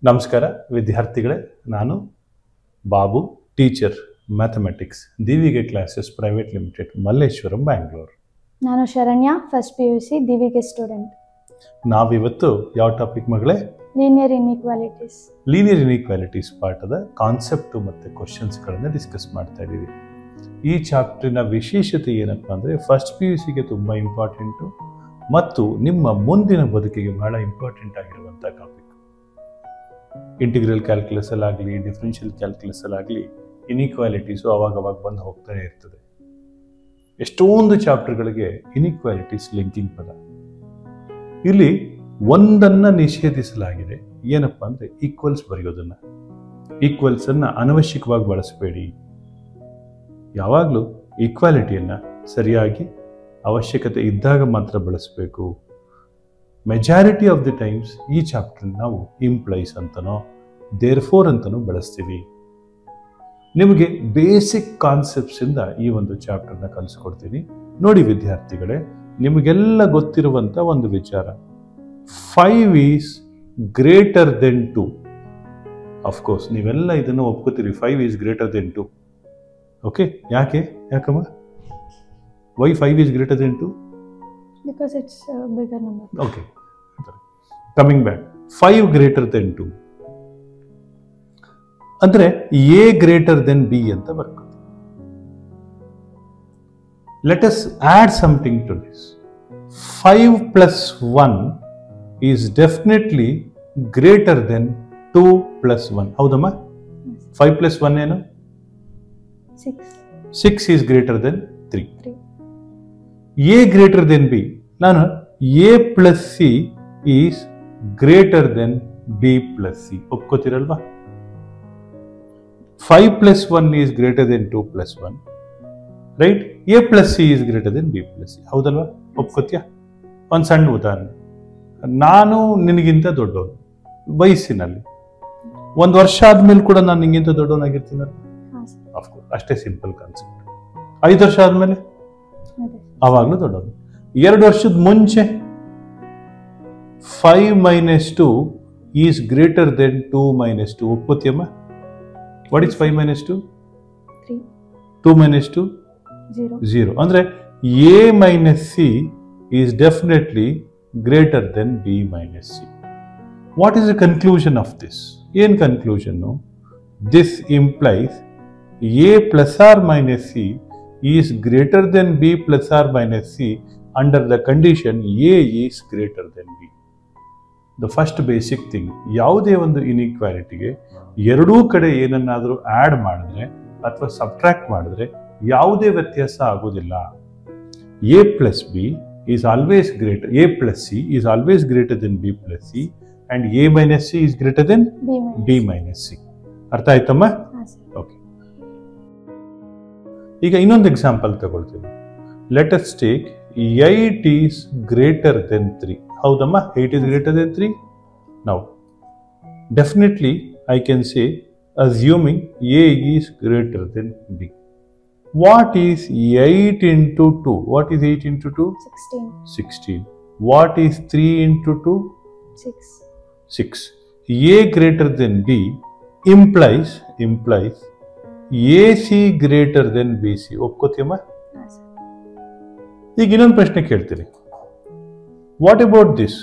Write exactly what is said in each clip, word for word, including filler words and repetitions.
ನಮಸ್ಕಾರ ವಿದ್ಯಾರ್ಥಿಗಳೇ, ನಾನು Babu, teacher mathematics, Divige classes private limited, Malleshwaram, Bangalore. ನಾನು Sharanya, first P U C, Divige student. ನಾವಿವತ್ತು ಯಾವ ಟಾಪಿಕ್ ಮಗಳೇ? Linear inequalities. ಲೀನಿಯರ್ ಇನ್ಇಕ್ವಾಲಿಟೀಸ್ ಪಾಠದ ಕಾನ್ಸೆಪ್ಟು ಮತ್ತು ಕ್ವಶನ್ಸ್ಗಳನ್ನು ಡಿಸ್ಕಸ್ ಮಾಡ್ತಾ ಇದ್ದೀವಿ. ಈ ಚಾಪ್ಟರ್ನ ವಿಶೇಷತೆ ಏನಪ್ಪ ಅಂದರೆ ಫಸ್ಟ್ ಪಿ ಯು ಸಿಗೆ ತುಂಬ ಇಂಪಾರ್ಟೆಂಟು ಮತ್ತು ನಿಮ್ಮ ಮುಂದಿನ ಬದುಕಿಗೆ ಬಹಳ ಇಂಪಾರ್ಟೆಂಟ್ ಆಗಿರುವಂಥ ಟಾಪಿಕ್. ಇಂಟಿಗ್ರಲ್ ಕ್ಯಾಲ್ಕುಲಸಲ್ಲಾಗಲಿ, ಡಿಫ್ರೆನ್ಷಿಯಲ್ ಕ್ಯಾಲ್ಕುಲಸಲ್ಲಾಗಲಿ ಇನ್ಇಕ್ವಾಲಿಟೀಸು ಅವಾಗವಾಗ ಬಂದು ಹೋಗ್ತಾನೆ ಇರ್ತದೆ. ಎಷ್ಟೊಂದು ಚಾಪ್ಟರ್ಗಳಿಗೆ ಇನ್ಇಕ್ವಾಲಿಟೀಸ್ ಲಿಂಕಿಂಗ್ ಪದ. ಇಲ್ಲಿ ಒಂದನ್ನು ನಿಷೇಧಿಸಲಾಗಿದೆ, ಏನಪ್ಪ ಅಂದರೆ ಈಕ್ವಲ್ಸ್ ಬರೆಯೋದನ್ನು. ಈಕ್ವಲ್ಸನ್ನು ಅನವಶ್ಯಕವಾಗಿ ಬಳಸಬೇಡಿ. ಯಾವಾಗಲೂ ಈಕ್ವಾಲಿಟಿಯನ್ನು ಸರಿಯಾಗಿ ಅವಶ್ಯಕತೆ ಇದ್ದಾಗ ಮಾತ್ರ ಬಳಸಬೇಕು. ಮೆಜಾರಿಟಿ ಆಫ್ ದಿ ಟೈಮ್ಸ್ ಈ ಚಾಪ್ಟರ್ ನಾವು ಇಂಪ್ಲೈಸ್ ಅಂತನೋ ದೇರ್ ಫೋರ್ ಅಂತನೋ ಬಳಸ್ತೀವಿ. ನಿಮಗೆ ಬೇಸಿಕ್ ಕಾನ್ಸೆಪ್ಟ್ಸಿಂದ ಈ ಒಂದು ಚಾಪ್ಟರ್ನ ಕಲಿಸ್ಕೊಡ್ತೀನಿ. ನೋಡಿ ವಿದ್ಯಾರ್ಥಿಗಳೇ, ನಿಮಗೆಲ್ಲ ಗೊತ್ತಿರುವಂಥ ಒಂದು ವಿಚಾರ, five is greater than two. Of course ನೀವೆಲ್ಲ ಇದನ್ನು ಒಪ್ಕೋತೀರಿ, five is greater than two. Okay, ಯಾಕೆ ಯಾಕಮ್ಮ why five is greater than two? Because it's a bigger number. Okay. Coming back, five greater than two. ಅಂದ್ರೆ A greater than B ಅಂತ ಬರ್ತದೆ. Let us add something to this. five plus one is definitely greater than two plus one. ಹೌದಮ್ಮ? five plus one ಏನು? six. six is greater than three. three. A greater than B. ನಾನು A plus C is greater than B plus C. ಒಪ್ಕೋತಿರಲ್ವಾ? five plus one is greater than two plus one. Right? A plus C is greater than B plus C. ಹೌದಲ್ವಾ? ಒಪ್ಕೋತಿಯಾ? ಒಂದು ಸಣ್ಣ ಉದಾಹರಣೆ, ನಾನು ನಿನಗಿಂತ ದೊಡ್ಡವನು ವಯಸ್ಸಿನಲ್ಲಿ. ಒಂದು ವರ್ಷ ಆದ್ಮೇಲೆ ಕೂಡ ನಾನು ನಿಂಗಿಂತ ದೊಡ್ಡವನಾಗಿರ್ತೀನಲ್ಲ? ಅಫ್ಕೋರ್ಸ್, ಅಷ್ಟೇ ಸಿಂಪಲ್ ಕಾನ್ಸೆಪ್ಟ್. ಐದು ವರ್ಷ ಆದ್ಮೇಲೆ ಆವಾಗಲೂ ದೊಡ್ಡವನು. ಎರಡು ವರ್ಷದ ಮುಂಚೆ five minus two is greater than two minus two. ಒಪ್ಕೋತಿಯಮ್ಮ? What is five minus two? Two minus two? Zero. ಅಂದ್ರೆ A minus C is definitely greater than B minus C. What is the conclusion of this? ಏನ್ ಕನ್ಕ್ಲೂಷನ್ನು? This implies A plus or minus C is greater than B plus or minus C under the condition A is greater than B. The first basic thing, ಯಾವುದೇ ಒಂದು ಇನ್ಇಕ್ವಾಲಿಟಿಗೆ ಎರಡೂ ಕಡೆ ಏನನ್ನಾದರೂ add ಮಾಡಿದ್ರೆ ಅಥವಾ subtract ಮಾಡಿದ್ರೆ ಯಾವುದೇ ವ್ಯತ್ಯಾಸ ಆಗೋದಿಲ್ಲ. A plus B is always greater, A plus C is always greater than B plus C and A minus C is greater than B minus C. ಅರ್ಥ ಆಯ್ತಮ್ಮ? ಓಕೆ. ಈಗ ಇನ್ನೊಂದು ಎಕ್ಸಾಂಪಲ್ ತಗೊಳ್ತೀನಿ. Let us take eight is greater than three. ಹೌದಮ್ಮ? Eight is greater than three. Now definitely I can say assuming A is greater than B. What is eight into two? What is eight into two? Sixteen. What is three into two? Six. A greater than B implies implies A C greater than B C. ಒಪ್ಕೋತಿಯಮ್ಮ? ಈಗ ಇನ್ನೊಂದು ಪ್ರಶ್ನೆ ಕೇಳ್ತೀನಿ. What about this?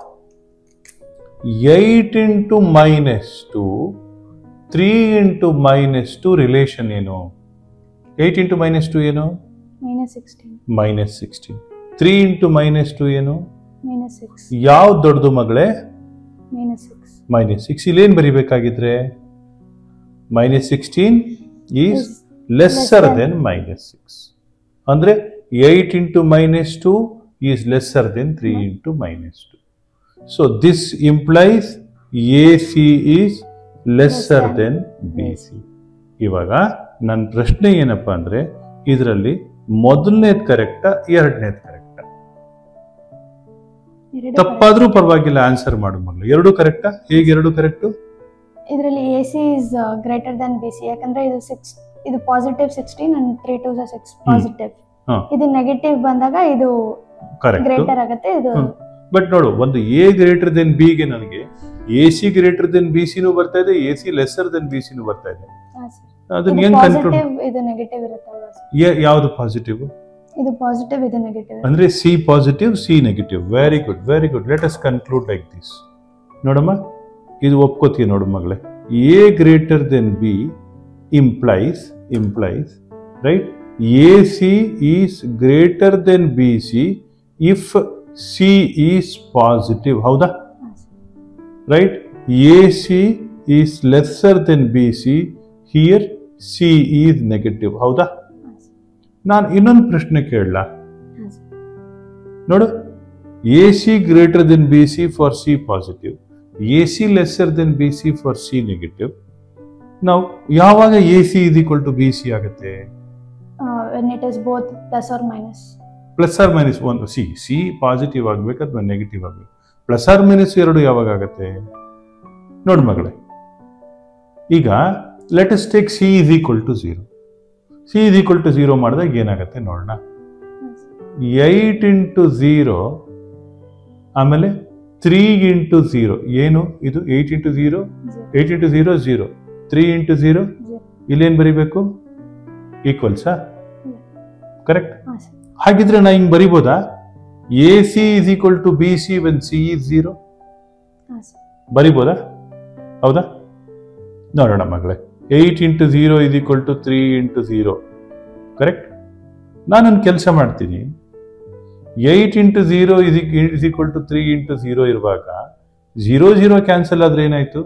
Eight into minus to, three into minus two relation ಏನು? Eight into minus two ಏನು? Minus sixteen. Three into minus two ಏನು? ಯಾವ್ದು ದೊಡ್ಡದು ಮಗಳೇ? Minus six. ಇಲ್ಲೇನು ಬರಿಬೇಕಾಗಿದ್ರೆ minus sixteen is lesser than minus six. ಅಂದ್ರೆ eight into minus two is lesser than three into minus two. So this implies A C is lesser than B C. ಇವಾಗ ನನ್ನ ಪ್ರಶ್ನೆ ಏನಪ್ಪಾ ಅಂದ್ರೆ ಇದರಲ್ಲಿ ಮೊದಲನೇದು ಕರೆಕ್ಟಾ ಎರಡನೇದು ಕರೆಕ್ಟಾ? ತಪ್ಪಾದ್ರೂ ಪರವಾಗಿಲ್ಲ, ಆನ್ಸರ್ ಮಾಡು ಮಗಳು. ಎರಡು ಕರೆಕ್ಟಾ? ಹೇಗೆ ಎರಡು ಕರೆಕ್ಟು? ಇದರಲ್ಲಿ A C is greater than B C. ಯಾಕಂದ್ರೆ ಇದು ಸಿಕ್ಸ್, ಇದು positive sixteen and three two six positive. ಇದು ನೆಗೆಟಿವ್ ಬಂದಾಗ ಇದು ಗ್ರೇಟರ್ ಆಗುತ್ತೆ. ಇದು ಬಟ್ ನೋಡು, ಒಂದು ಎ ಗ್ರೇಟರ್ ದೆನ್ ಬಿ ಗೆ ನನಗೆ A C greater than B ಸಿನೂ ಬರ್ತಾ ಇದೆ, A C lesser than B ಸಿನೂ ಬರ್ತಾ ಇದೆ. ಅದನ್ನ ಹೆಂಗ್ ಕನ್ಕ್ಲೂಡ್? ಇದು ನೆಗೆಟಿವ್ ಇರುತ್ತಲ್ವಾ? ಯಾವುದು ಪಾಸಿಟಿವ್? ಇದು ಪಾಸಿಟಿವ್, ಇದು ನೆಗೆಟಿವ್. ಅಂದ್ರೆ C positive, C negative. Very good, very good. Let us conclude like this. ನೋಡಮ್ಮ, ಇದು ಒಪ್ಕೋತೀಯ ನೋಡು ಮಗಳೇ. A greater than B implies implies right A C is greater than B C if C is positive. ಹೌದಾ? Right. A C is lesser than B C, here C is negative. ಹೌದಾ? ನಾನು ಇನ್ನೊಂದು ಪ್ರಶ್ನೆ ಕೇಳಲ್ಲ ನೋಡು. A C greater than B C for C positive, A C lesser than B C for C negative. ನಾವು ಯಾವಾಗ A C is equal to B C ಆಗುತ್ತೆ? when it is both plus or minus. Plus or minus ಒಂದು. C C positive ಆಗ್ಬೇಕು ಅಥವಾ negative ಆಗ್ಬೇಕು. Plus or minus ಎರಡು ಯಾವಾಗ ಆಗುತ್ತೆ ನೋಡು ಮಗಳೇ. ಈಗ let us take C is equal to zero. C is equal to zero ಮಾಡಿದಾಗ ಏನಾಗುತ್ತೆ ನೋಡೋಣ. ಏಟ್ ಇಂಟು ಝೀರೋ ಆಮೇಲೆ ತ್ರೀ ಇಂಟು ಝೀರೋ. ಏನು ಇದು? Eight into zero, eight into zero zero, three into zero. ಇಲ್ಲೇನು ಬರಿಬೇಕು? ಈಕ್ವಲ್ಸಾ? ಕರೆಕ್ಟ್. ಹಾಗಿದ್ರೆ ನಾ ಹಿಂಗ್ ಬರಿಬೋದಾ? A C is equal to B C when C is zero ಬರಿಬೋದಾ? ಹೌದಾ? ನೋಡೋಣ ಮಗಳೇ. Eight into zero is equal to three into zero. Correct. ನಾನೊಂದು ಕೆಲಸ ಮಾಡ್ತೀನಿ. Eight into zero is is equal to three into zero ಇರುವಾಗ zero zero cancel ಆದ್ರೆ ಏನಾಯ್ತು?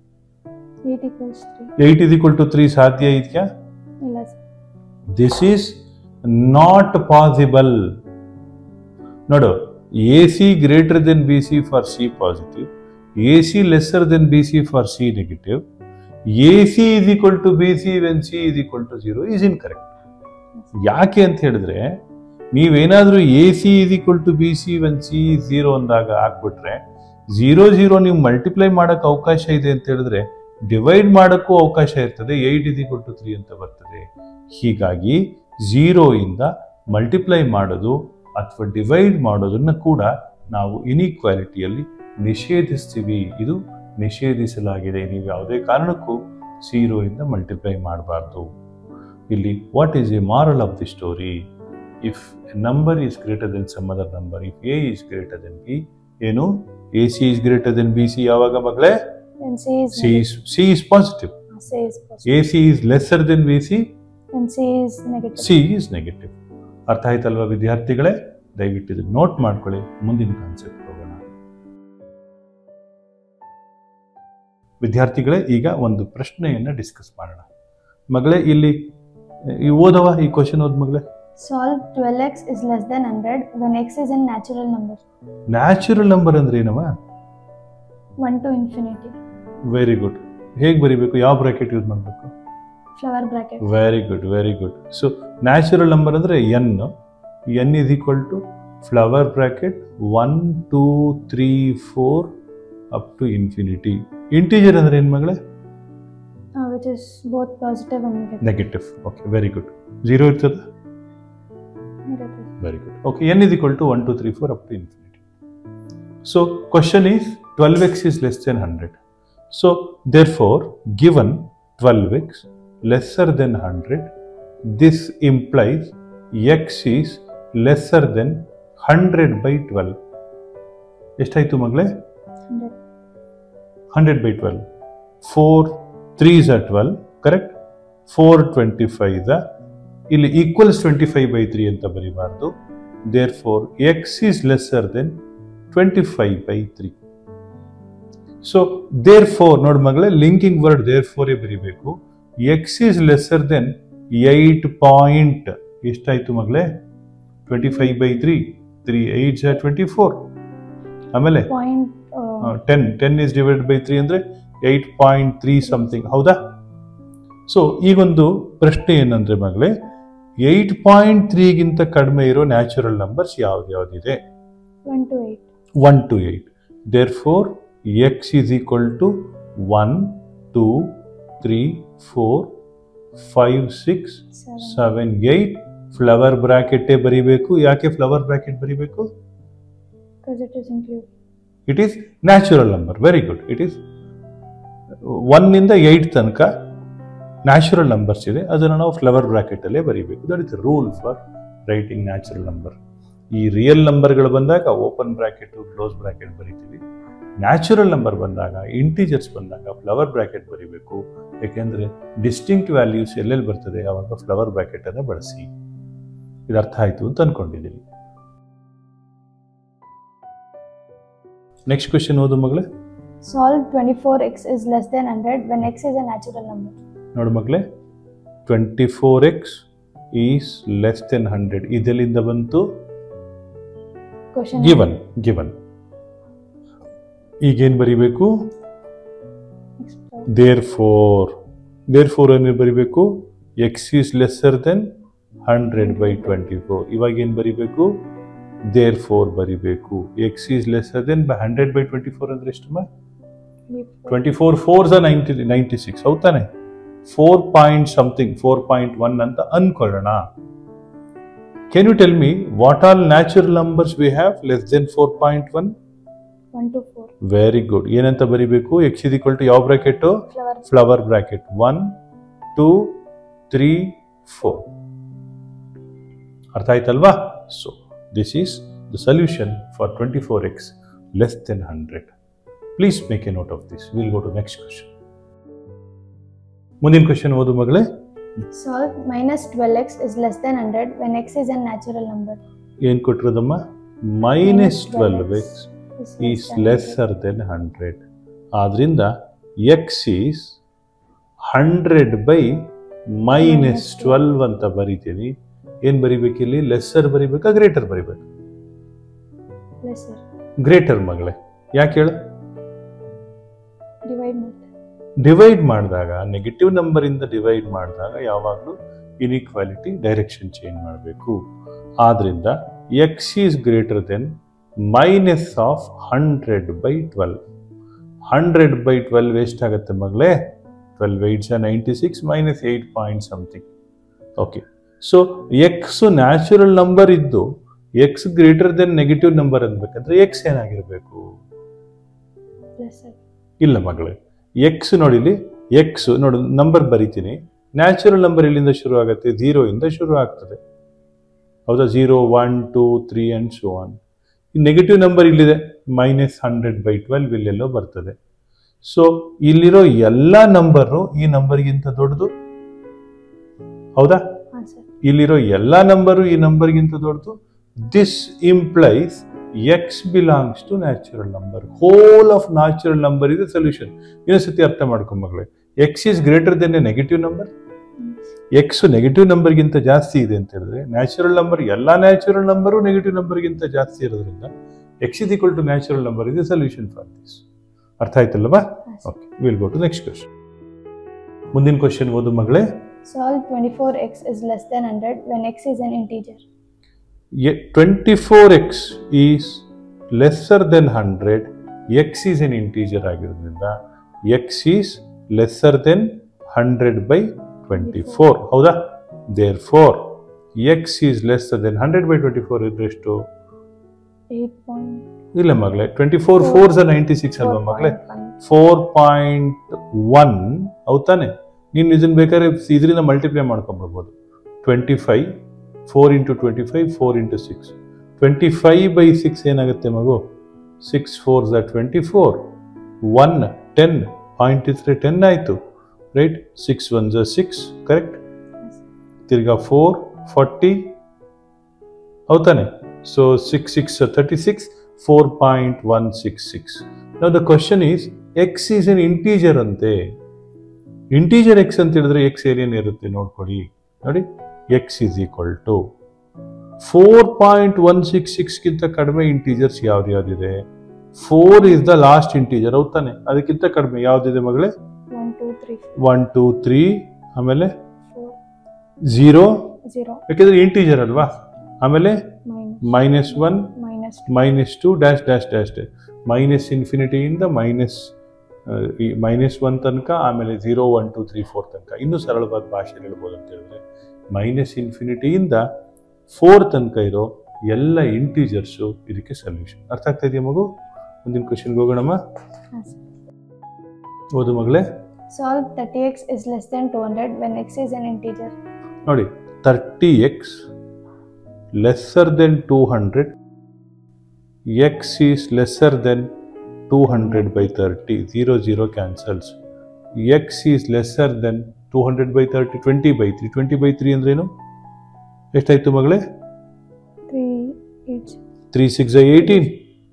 Eight is equal to three ಸಾಧ್ಯ ಇದೆಯಾ? This is not possible. ನೋಡು, A C greater than B C for C positive, A C lesser than B C for C negative, A C is equal to B C when C is equal to zero is incorrect. ಯಾಕೆ ಅಂತ ಹೇಳಿದ್ರೆ, ನೀವೇನಾದ್ರೂ A C is equal to B C when C zero ಅಂದಾಗ ಹಾಕ್ಬಿಟ್ರೆ zero zero ನೀವು multiply ಮಾಡಕ್ ಅವಕಾಶ ಇದೆ ಅಂತ ಹೇಳಿದ್ರೆ ಡಿವೈಡ್ ಮಾಡಕ್ಕೂ ಅವಕಾಶ ಇರ್ತದೆ. Eight is equal to three ಅಂತ ಬರ್ತದೆ. ಹೀಗಾಗಿ ಝೀರೋ ಇಂದ ಮಲ್ಟಿಪ್ಲೈ ಮಾಡೋದು ಅಥವಾ ಡಿವೈಡ್ ಮಾಡೋದನ್ನ ಕೂಡ ನಾವು ಇನ್ಇಕ್ವಾಲಿಟಿಯಲ್ಲಿ ನಿಷೇಧಿಸ್ತೀವಿ. ಇದು ನಿಷೇಧಿಸಲಾಗಿದೆ. ನೀವು ಯಾವುದೇ ಕಾರಣಕ್ಕೂ ಝೀರೋ ಇಂದ ಮಲ್ಟಿಪ್ಲೈ ಮಾಡಬಾರ್ದು. ಇಲ್ಲಿ what is a moral of the story? If a number is greater than some other number, if A is greater than B, ಏನು? A C is greater than B C ಯಾವಾಗ ಮಗಳೇ? C is positive. A C is lesser than B C, C is negative. ಅರ್ಥ ಆಯ್ತಲ್ವಾ ವಿದ್ಯಾರ್ಥಿಗಳೇ? ದಯವಿಟ್ಟು ಇದು note ಮಾಡ್ಕೊಳ್ಳಿ. ಮುಂದಿನ ಕಾನ್ಸೆಪ್ಟ್ ಹೋಗೋಣ. ವಿದ್ಯಾರ್ಥಿಗಳೇ, ಈಗ ಒಂದು ಪ್ರಶ್ನೆಯನ್ನ ಡಿಸ್ಕಸ್ ಮಾಡೋಣ. ಮಗಳೇ, ಇಲ್ಲಿ ಈ ಓದವ ಈ ಕ್ವಶನ್ ಓದ್ ಮಗಳೇ. Solve twelve x is less than one hundred when x is a natural number. Natural number ಅಂದ್ರೆ ಏನವ? one to infinity. Very good. ಹೇಗೆ ಬರಿಬೇಕು? ಯಾವ ಬ್ರಾಕೆಟ್ ಯೂಸ್ ಮಾಡಬೇಕು? Flower bracket. Very good, very good. So natural number ಅಂದ್ರೆ N. N is equal to flower bracket one two three four up to infinity. Integer ಅಂದ್ರೆ ಏನ್ ಮಗಳೇ? which is both positive and negative. Negative. Okay, very good. Zero ಇರ್ತದ? Negative. Very good. Okay, n is equal to one, two, three, four up to infinity. So, question is twelve x is less than one hundred. So, therefore, given twelve x lesser than one hundred, this implies x is lesser than one hundred by twelve. ಎಷ್ಟಾಯ್ತು ಮಗಳೇ? one hundred. one hundred by twelve. four threes are twelve, correct? four twenty-five is ಇಲ್ಲಿ equals twenty-five by three ಅಂತ ಬರಿಬಾರ್ದು. Therefore, x is lesser than twenty-five by three. So, therefore, ನೋಡ್ ಮಗಳೇ, linking word therefore ಬರಿಬೇಕು. x is lesser than eight point, ಎಷ್ಟಾಯ್ತು ಮಗಳೇ? twenty-five by three. three eights are twenty-four. ಆಮೇಲೆ Point. Uh, ten. ten is divided by three ಅಂದ್ರೆ eight point three something. ಹೌದಾ? So ಈಗೊಂದು ಪ್ರಶ್ನೆ ಏನಂದ್ರೆ ಮಗಳೇ, ಏಟ್ ಪಾಯಿಂಟ್ ತ್ರೀಗಿಂತ ಕಡಿಮೆ ಇರೋ ನ್ಯಾಚುರಲ್ ನಂಬರ್ಸ್ ಯಾವ್ದು ಯಾವ್ದಿದೆ? one to eight. One to eight. Therefore X is equal to one two three four five six Seven. Seven eight. Flower ಬ್ರಾಕೆಟೇ ಬರಿಬೇಕು. ಯಾಕೆ ಫ್ಲವರ್ ಬ್ರಾಕೆಟ್ ಬರಿಬೇಕು? Because it is included. It is natural number. Very good. It is ಒನ್ನಿಂದ eight ತನಕ natural numbers ಇದೆ, ಅದನ್ನು ನಾವು flower ಬ್ರಾಕೆಟಲ್ಲೇ ಬರೀಬೇಕು. That is rule for writing natural number. ಈ ರಿಯಲ್ ನಂಬರ್ಗಳು ಬಂದಾಗ ಓಪನ್ ಬ್ರಾಕೆಟು ಕ್ಲೋಸ್ ಬ್ರಾಕೆಟ್ ಬರೀತೀವಿ. ನ್ಯಾಚುರಲ್ ನಂಬರ್ ಬಂದಾಗ, ಇಂಟೀಜರ್ಸ್ ಬಂದಾಗ ಫ್ಲವರ್ ಬ್ರಾಕೆಟ್ ಬರೀಬೇಕು. ಯಾಕೆಂದರೆ ಡಿಸ್ಟಿಂಕ್ಟ್ ವ್ಯಾಲ್ಯೂಸ್ ಎಲ್ಲೆಲ್ಲಿ ಬರ್ತದೆ ಆವಾಗ ಫ್ಲವರ್ ಬ್ರಾಕೆಟನ್ನು ಬಳಸಿ. ಇದು ಅರ್ಥ ಆಯಿತು ಅಂತ ಅಂದ್ಕೊಂಡಿದ್ದೀನಿ. ನೆಕ್ಸ್ಟ್ ಕ್ವೆಶ್ಚನ್ ಓದು ಮಗಳೇ. Solve twenty-four x is less than one hundred when x is a natural number. ನೋಡು ಮಗಳೇ, twenty four X is less than hundred ಇದೆಲ್ಲಿಂದ ಬಂತು? Question ಗಿವನ್ ಗಿವನ್ ಈಗೇನು ಬರೀಬೇಕು? ದೇರ್ ಫೋರ್ ದೇರ್ ಫೋರ್ ಏನು ಬರೀಬೇಕು? X is lesser than hundred by twenty four. ಇವಾಗ ಏನು ಬರೀಬೇಕು? ದೇರ್ ಫೋರ್ ಬರೀಬೇಕು. X is lesser than by hundred by twenty four ಅಂದ್ರೆ ಎಷ್ಟಮ್ಮ? Twenty four four ninety ninety six ಹೌದಾನೆ? Four point something four point one ಅಂತ ಅನ್ಕೊಳ್ಳೋಣ. Can you tell me what all natural numbers we have less than four point one? one to four. Very good. ಏನಂತ ಬರೀಬೇಕು? X is equal to ಯಾವ bracket? Flower. Flower bracket. One two three four. ಅರ್ಥ ಆಯ್ತಲ್ವಾ? So this is the solution for twenty four X less than hundred. Please make a note of this. Will go to next question. ಮುಂದಿನ question ಓದು ಮಗಳೇ. Solve minus twelve x is less than one hundred when x is a natural number. ಏನ್ ಕೊಟ್ಟಿರೋದಮ್ಮ? Minus twelve X is lesser than hundred. ಆದ್ರಿಂದ X is hundred by minus twelve ಅಂತ ಬರೀತೀನಿ. ಏನ್ ಬರಿಬೇಕು ಇಲ್ಲಿ? ಲೆಸ್ಸರ್ ಬರಿಬೇಕಾ ಗ್ರೇಟರ್ ಬರಿಬೇಕು? Lesser. ಗ್ರೇಟರ್ ಮಗಳೇ. ಯಾಕೆ ಹೇಳು? Divide ಮಾಡಿ. ಡಿವೈಡ್ ಮಾಡಿದಾಗ, ನೆಗೆಟಿವ್ ನಂಬರ್ ಇಂದ ಡಿವೈಡ್ ಮಾಡಿದಾಗ ಯಾವಾಗಲೂ ಇನ್ಇಕ್ವಾಲಿಟಿ ಡೈರೆಕ್ಷನ್ ಚೇಂಜ್ ಮಾಡಬೇಕು. ಆದ್ರಿಂದ X is greater than minus of hundred by twelve. Hundred by twelve ಎಷ್ಟಾಗುತ್ತೆ ಮಗಳೇ? Twelve eights ninety six minus eight point something. Okay, so X natural number ಇದ್ದು X greater than negative number ಅನ್ಬೇಕಂದ್ರೆ X ಏನಾಗಿರ್ಬೇಕು? Lesser. ಇಲ್ಲ ಮಗಳೇ, X ನೋಡಿಲಿ, X ನೋಡು number ಬರೀತೀನಿ. ನ್ಯಾಚುರಲ್ ನಂಬರ್ ಇಲ್ಲಿಂದ ಶುರು ಆಗುತ್ತೆ, ಝೀರೋ ಇಂದ ಶುರು ಆಗ್ತದೆ ಹೌದಾ? Zero one two three and so on. ಈ ನೆಗೆಟಿವ್ ನಂಬರ್ ಇಲ್ಲಿದೆ, ಮೈನಸ್ ಹಂಡ್ರೆಡ್ ಬೈ ಟ್ವೆಲ್ವ್ ಇಲ್ಲೆಲ್ಲೋ ಬರ್ತದೆ. ಸೊ ಇಲ್ಲಿರೋ ಎಲ್ಲ ನಂಬರು ಈ ನಂಬರ್ಗಿಂತ ದೊಡ್ಡದು ಹೌದಾ? ಇಲ್ಲಿರೋ ಎಲ್ಲ ನಂಬರು ಈ ನಂಬರ್ಗಿಂತ ದೊಡ್ಡದು. This implies X belongs to natural number. Whole of natural number ಇದೆ ಸೊಲ್ಯೂಷನ್. ಇನ್ನೊಂದ್ಸತಿ ಅರ್ಥ ಮಾಡ್ಕೊ ಮಗಳೇ. X is greater than a negative number. X negative ನಂಬರ್ಗಿಂತ ಜಾಸ್ತಿ ಇದೆ ಅಂತ ಹೇಳಿದ್ರೆ ನ್ಯಾಚುರಲ್ ನಂಬರ್ ಎಲ್ಲ ನ್ಯಾಚುರಲ್ ನಂಬರು ನೆಗೆಟಿವ್ ನಂಬರ್ಗಿಂತ ಜಾಸ್ತಿ ಇರೋದ್ರಿಂದ X is equal to natural number ಇದೆ ಸೊಲ್ಯೂಷನ್ ಫಾರ್ ದಿಸ್. ಅರ್ಥ ಆಯ್ತಲ್ವಾ? Okay, will go to next question. ಮುಂದಿನ ಕ್ವೆಶ್ಚನ್ ಓದು ಮಗಳೇ. Solve twenty-four x is less than one hundred when x is an integer. Twenty four X is lesser than hundred. X is an integer ಆಗಿರೋದ್ರಿಂದ X is lesser than hundred by twenty four ಹೌದಾ? Therefore X is lesser than hundred by twenty four ಇದ್ರೆ ಎಷ್ಟು? eight point. ಇಲ್ಲ ಮಗಳೇ, twenty four fours ninety six ಅಲ್ವಾ ಮಗಳೇ? Four point one ಹೌದಾನೆ? ನೀನು ಇದನ್ನ ಬೇಕಾದ್ರೆ ಇದರಿಂದ ಮಲ್ಟಿಪ್ಲೈ ಮಾಡ್ಕೊಂಡ್ಬಿಡ್ಬೋದು. Twenty five four into twenty five four into six. Twenty five by six ಏನಾಗುತ್ತೆ ಮಗು? Six four the twenty four. One ten point ಇದ್ರೆ ಟೆನ್ ಆಯಿತು right? Six one the six correct. ತಿರ್ಗಾ ಫೋರ್ ಫಾರ್ಟಿ ಹೌದಾನೆ? So six six thirty six. Four point one six six. Now the question is x is an integer ಅಂತೆ. Integer x ಅಂತ ಹೇಳಿದ್ರೆ x ಏನೇನು ಇರುತ್ತೆ ನೋಡ್ಕೊಳ್ಳಿ. ನೋಡಿ, x is equal to four point one six ಸಿಕ್ಸ್ಗಿಂತ ಕಡಿಮೆ ಇಂಟೀಜರ್ಸ್ ಯಾವ್ದು ಯಾವ್ದಿದೆ? Four is the last integer ಹೌದಾನೆ? ಅದಕ್ಕಿಂತ ಕಡಿಮೆ ಯಾವ್ದಿದೆ ಮಗಳೇ? ಒನ್ ಟೂ ತ್ರೀ ಆಮೇಲೆ ಝೀರೋ, ಯಾಕೆಂದ್ರೆ ಇಂಟೀಜರ್ ಅಲ್ವಾ? ಆಮೇಲೆ minus one minus two dash dash dash dash minus ಇನ್ಫಿನಿಟಿಯಿಂದ ಮೈನಸ್ ಮೈನಸ್ ಒನ್ ತನಕ, ಆಮೇಲೆ zero one two three four ತನಕ. ಇನ್ನೂ ಸರಳವಾದ ಭಾಷೆಯಲ್ಲಿ ಹೇಳ್ಬೋದು ಅಂತ ಹೇಳಿದ್ರೆ ಮೈನಸ್ ಇನ್ಫಿನಿಟಿಯಿಂದ ಫೋರ್ ತನಕ ಇರೋ ಎಲ್ಲ ಇಂಟೀಜರ್ಸು ಇದಕ್ಕೆ ಸೊಲ್ಯೂಷನ್. ಅರ್ಥ ಆಗ್ತಾ ಇದೆಯಾ ಮಗು? ಮುಂದಿನ ಕ್ವಶನ್ಗೆ ಹೋಗೋಣಮ್ಮ. ಹಾಂ ಸರ್. ಓದು ಮಗಳೇ. Solve thirty x is less than two hundred when x is an integer. ನೋಡಿ, thirty x lesser than two hundred, x is lesser than two hundred by thirty, zero zero cancels. X is lesser than two hundred by thirty, twenty by three, twenty by three ಅಂದ್ರೇನು? ಎಷ್ಟಾಯ್ತು ಮಗಳೇ? three eight three six eighteen.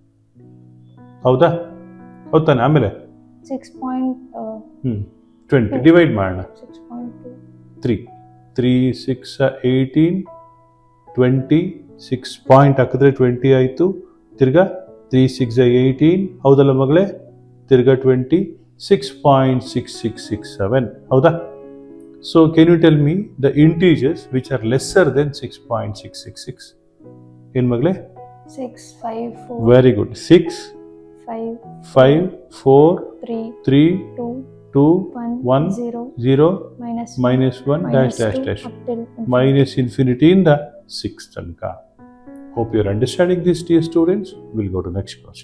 ಹೌದಾ? ಹೌದಾನೆ? ಆಮೇಲೆ six point hmm twenty divide ಮಾಡೋಣ. six point two three three six eighteen twenty six point ಹಾಕಿದ್ರೆ twenty ಆಯಿತು. ತಿರ್ಗಾ three six eighteen ಹೌದಲ್ಲ ಮಗಳೇ? ತಿರ್ಗಾ twenty six point six six six seven ಹೌದಾ? So can you tell me the integers which are lesser than six point six six six? ಏನು ಮಗಳೇ? six five four very good. Six five five four three three two two one one zero zero minus minus one dash minus dash two dash up till infinity. minus infinity in the sixth tanka. Hope you are understanding this, dear students. We'll go to next question.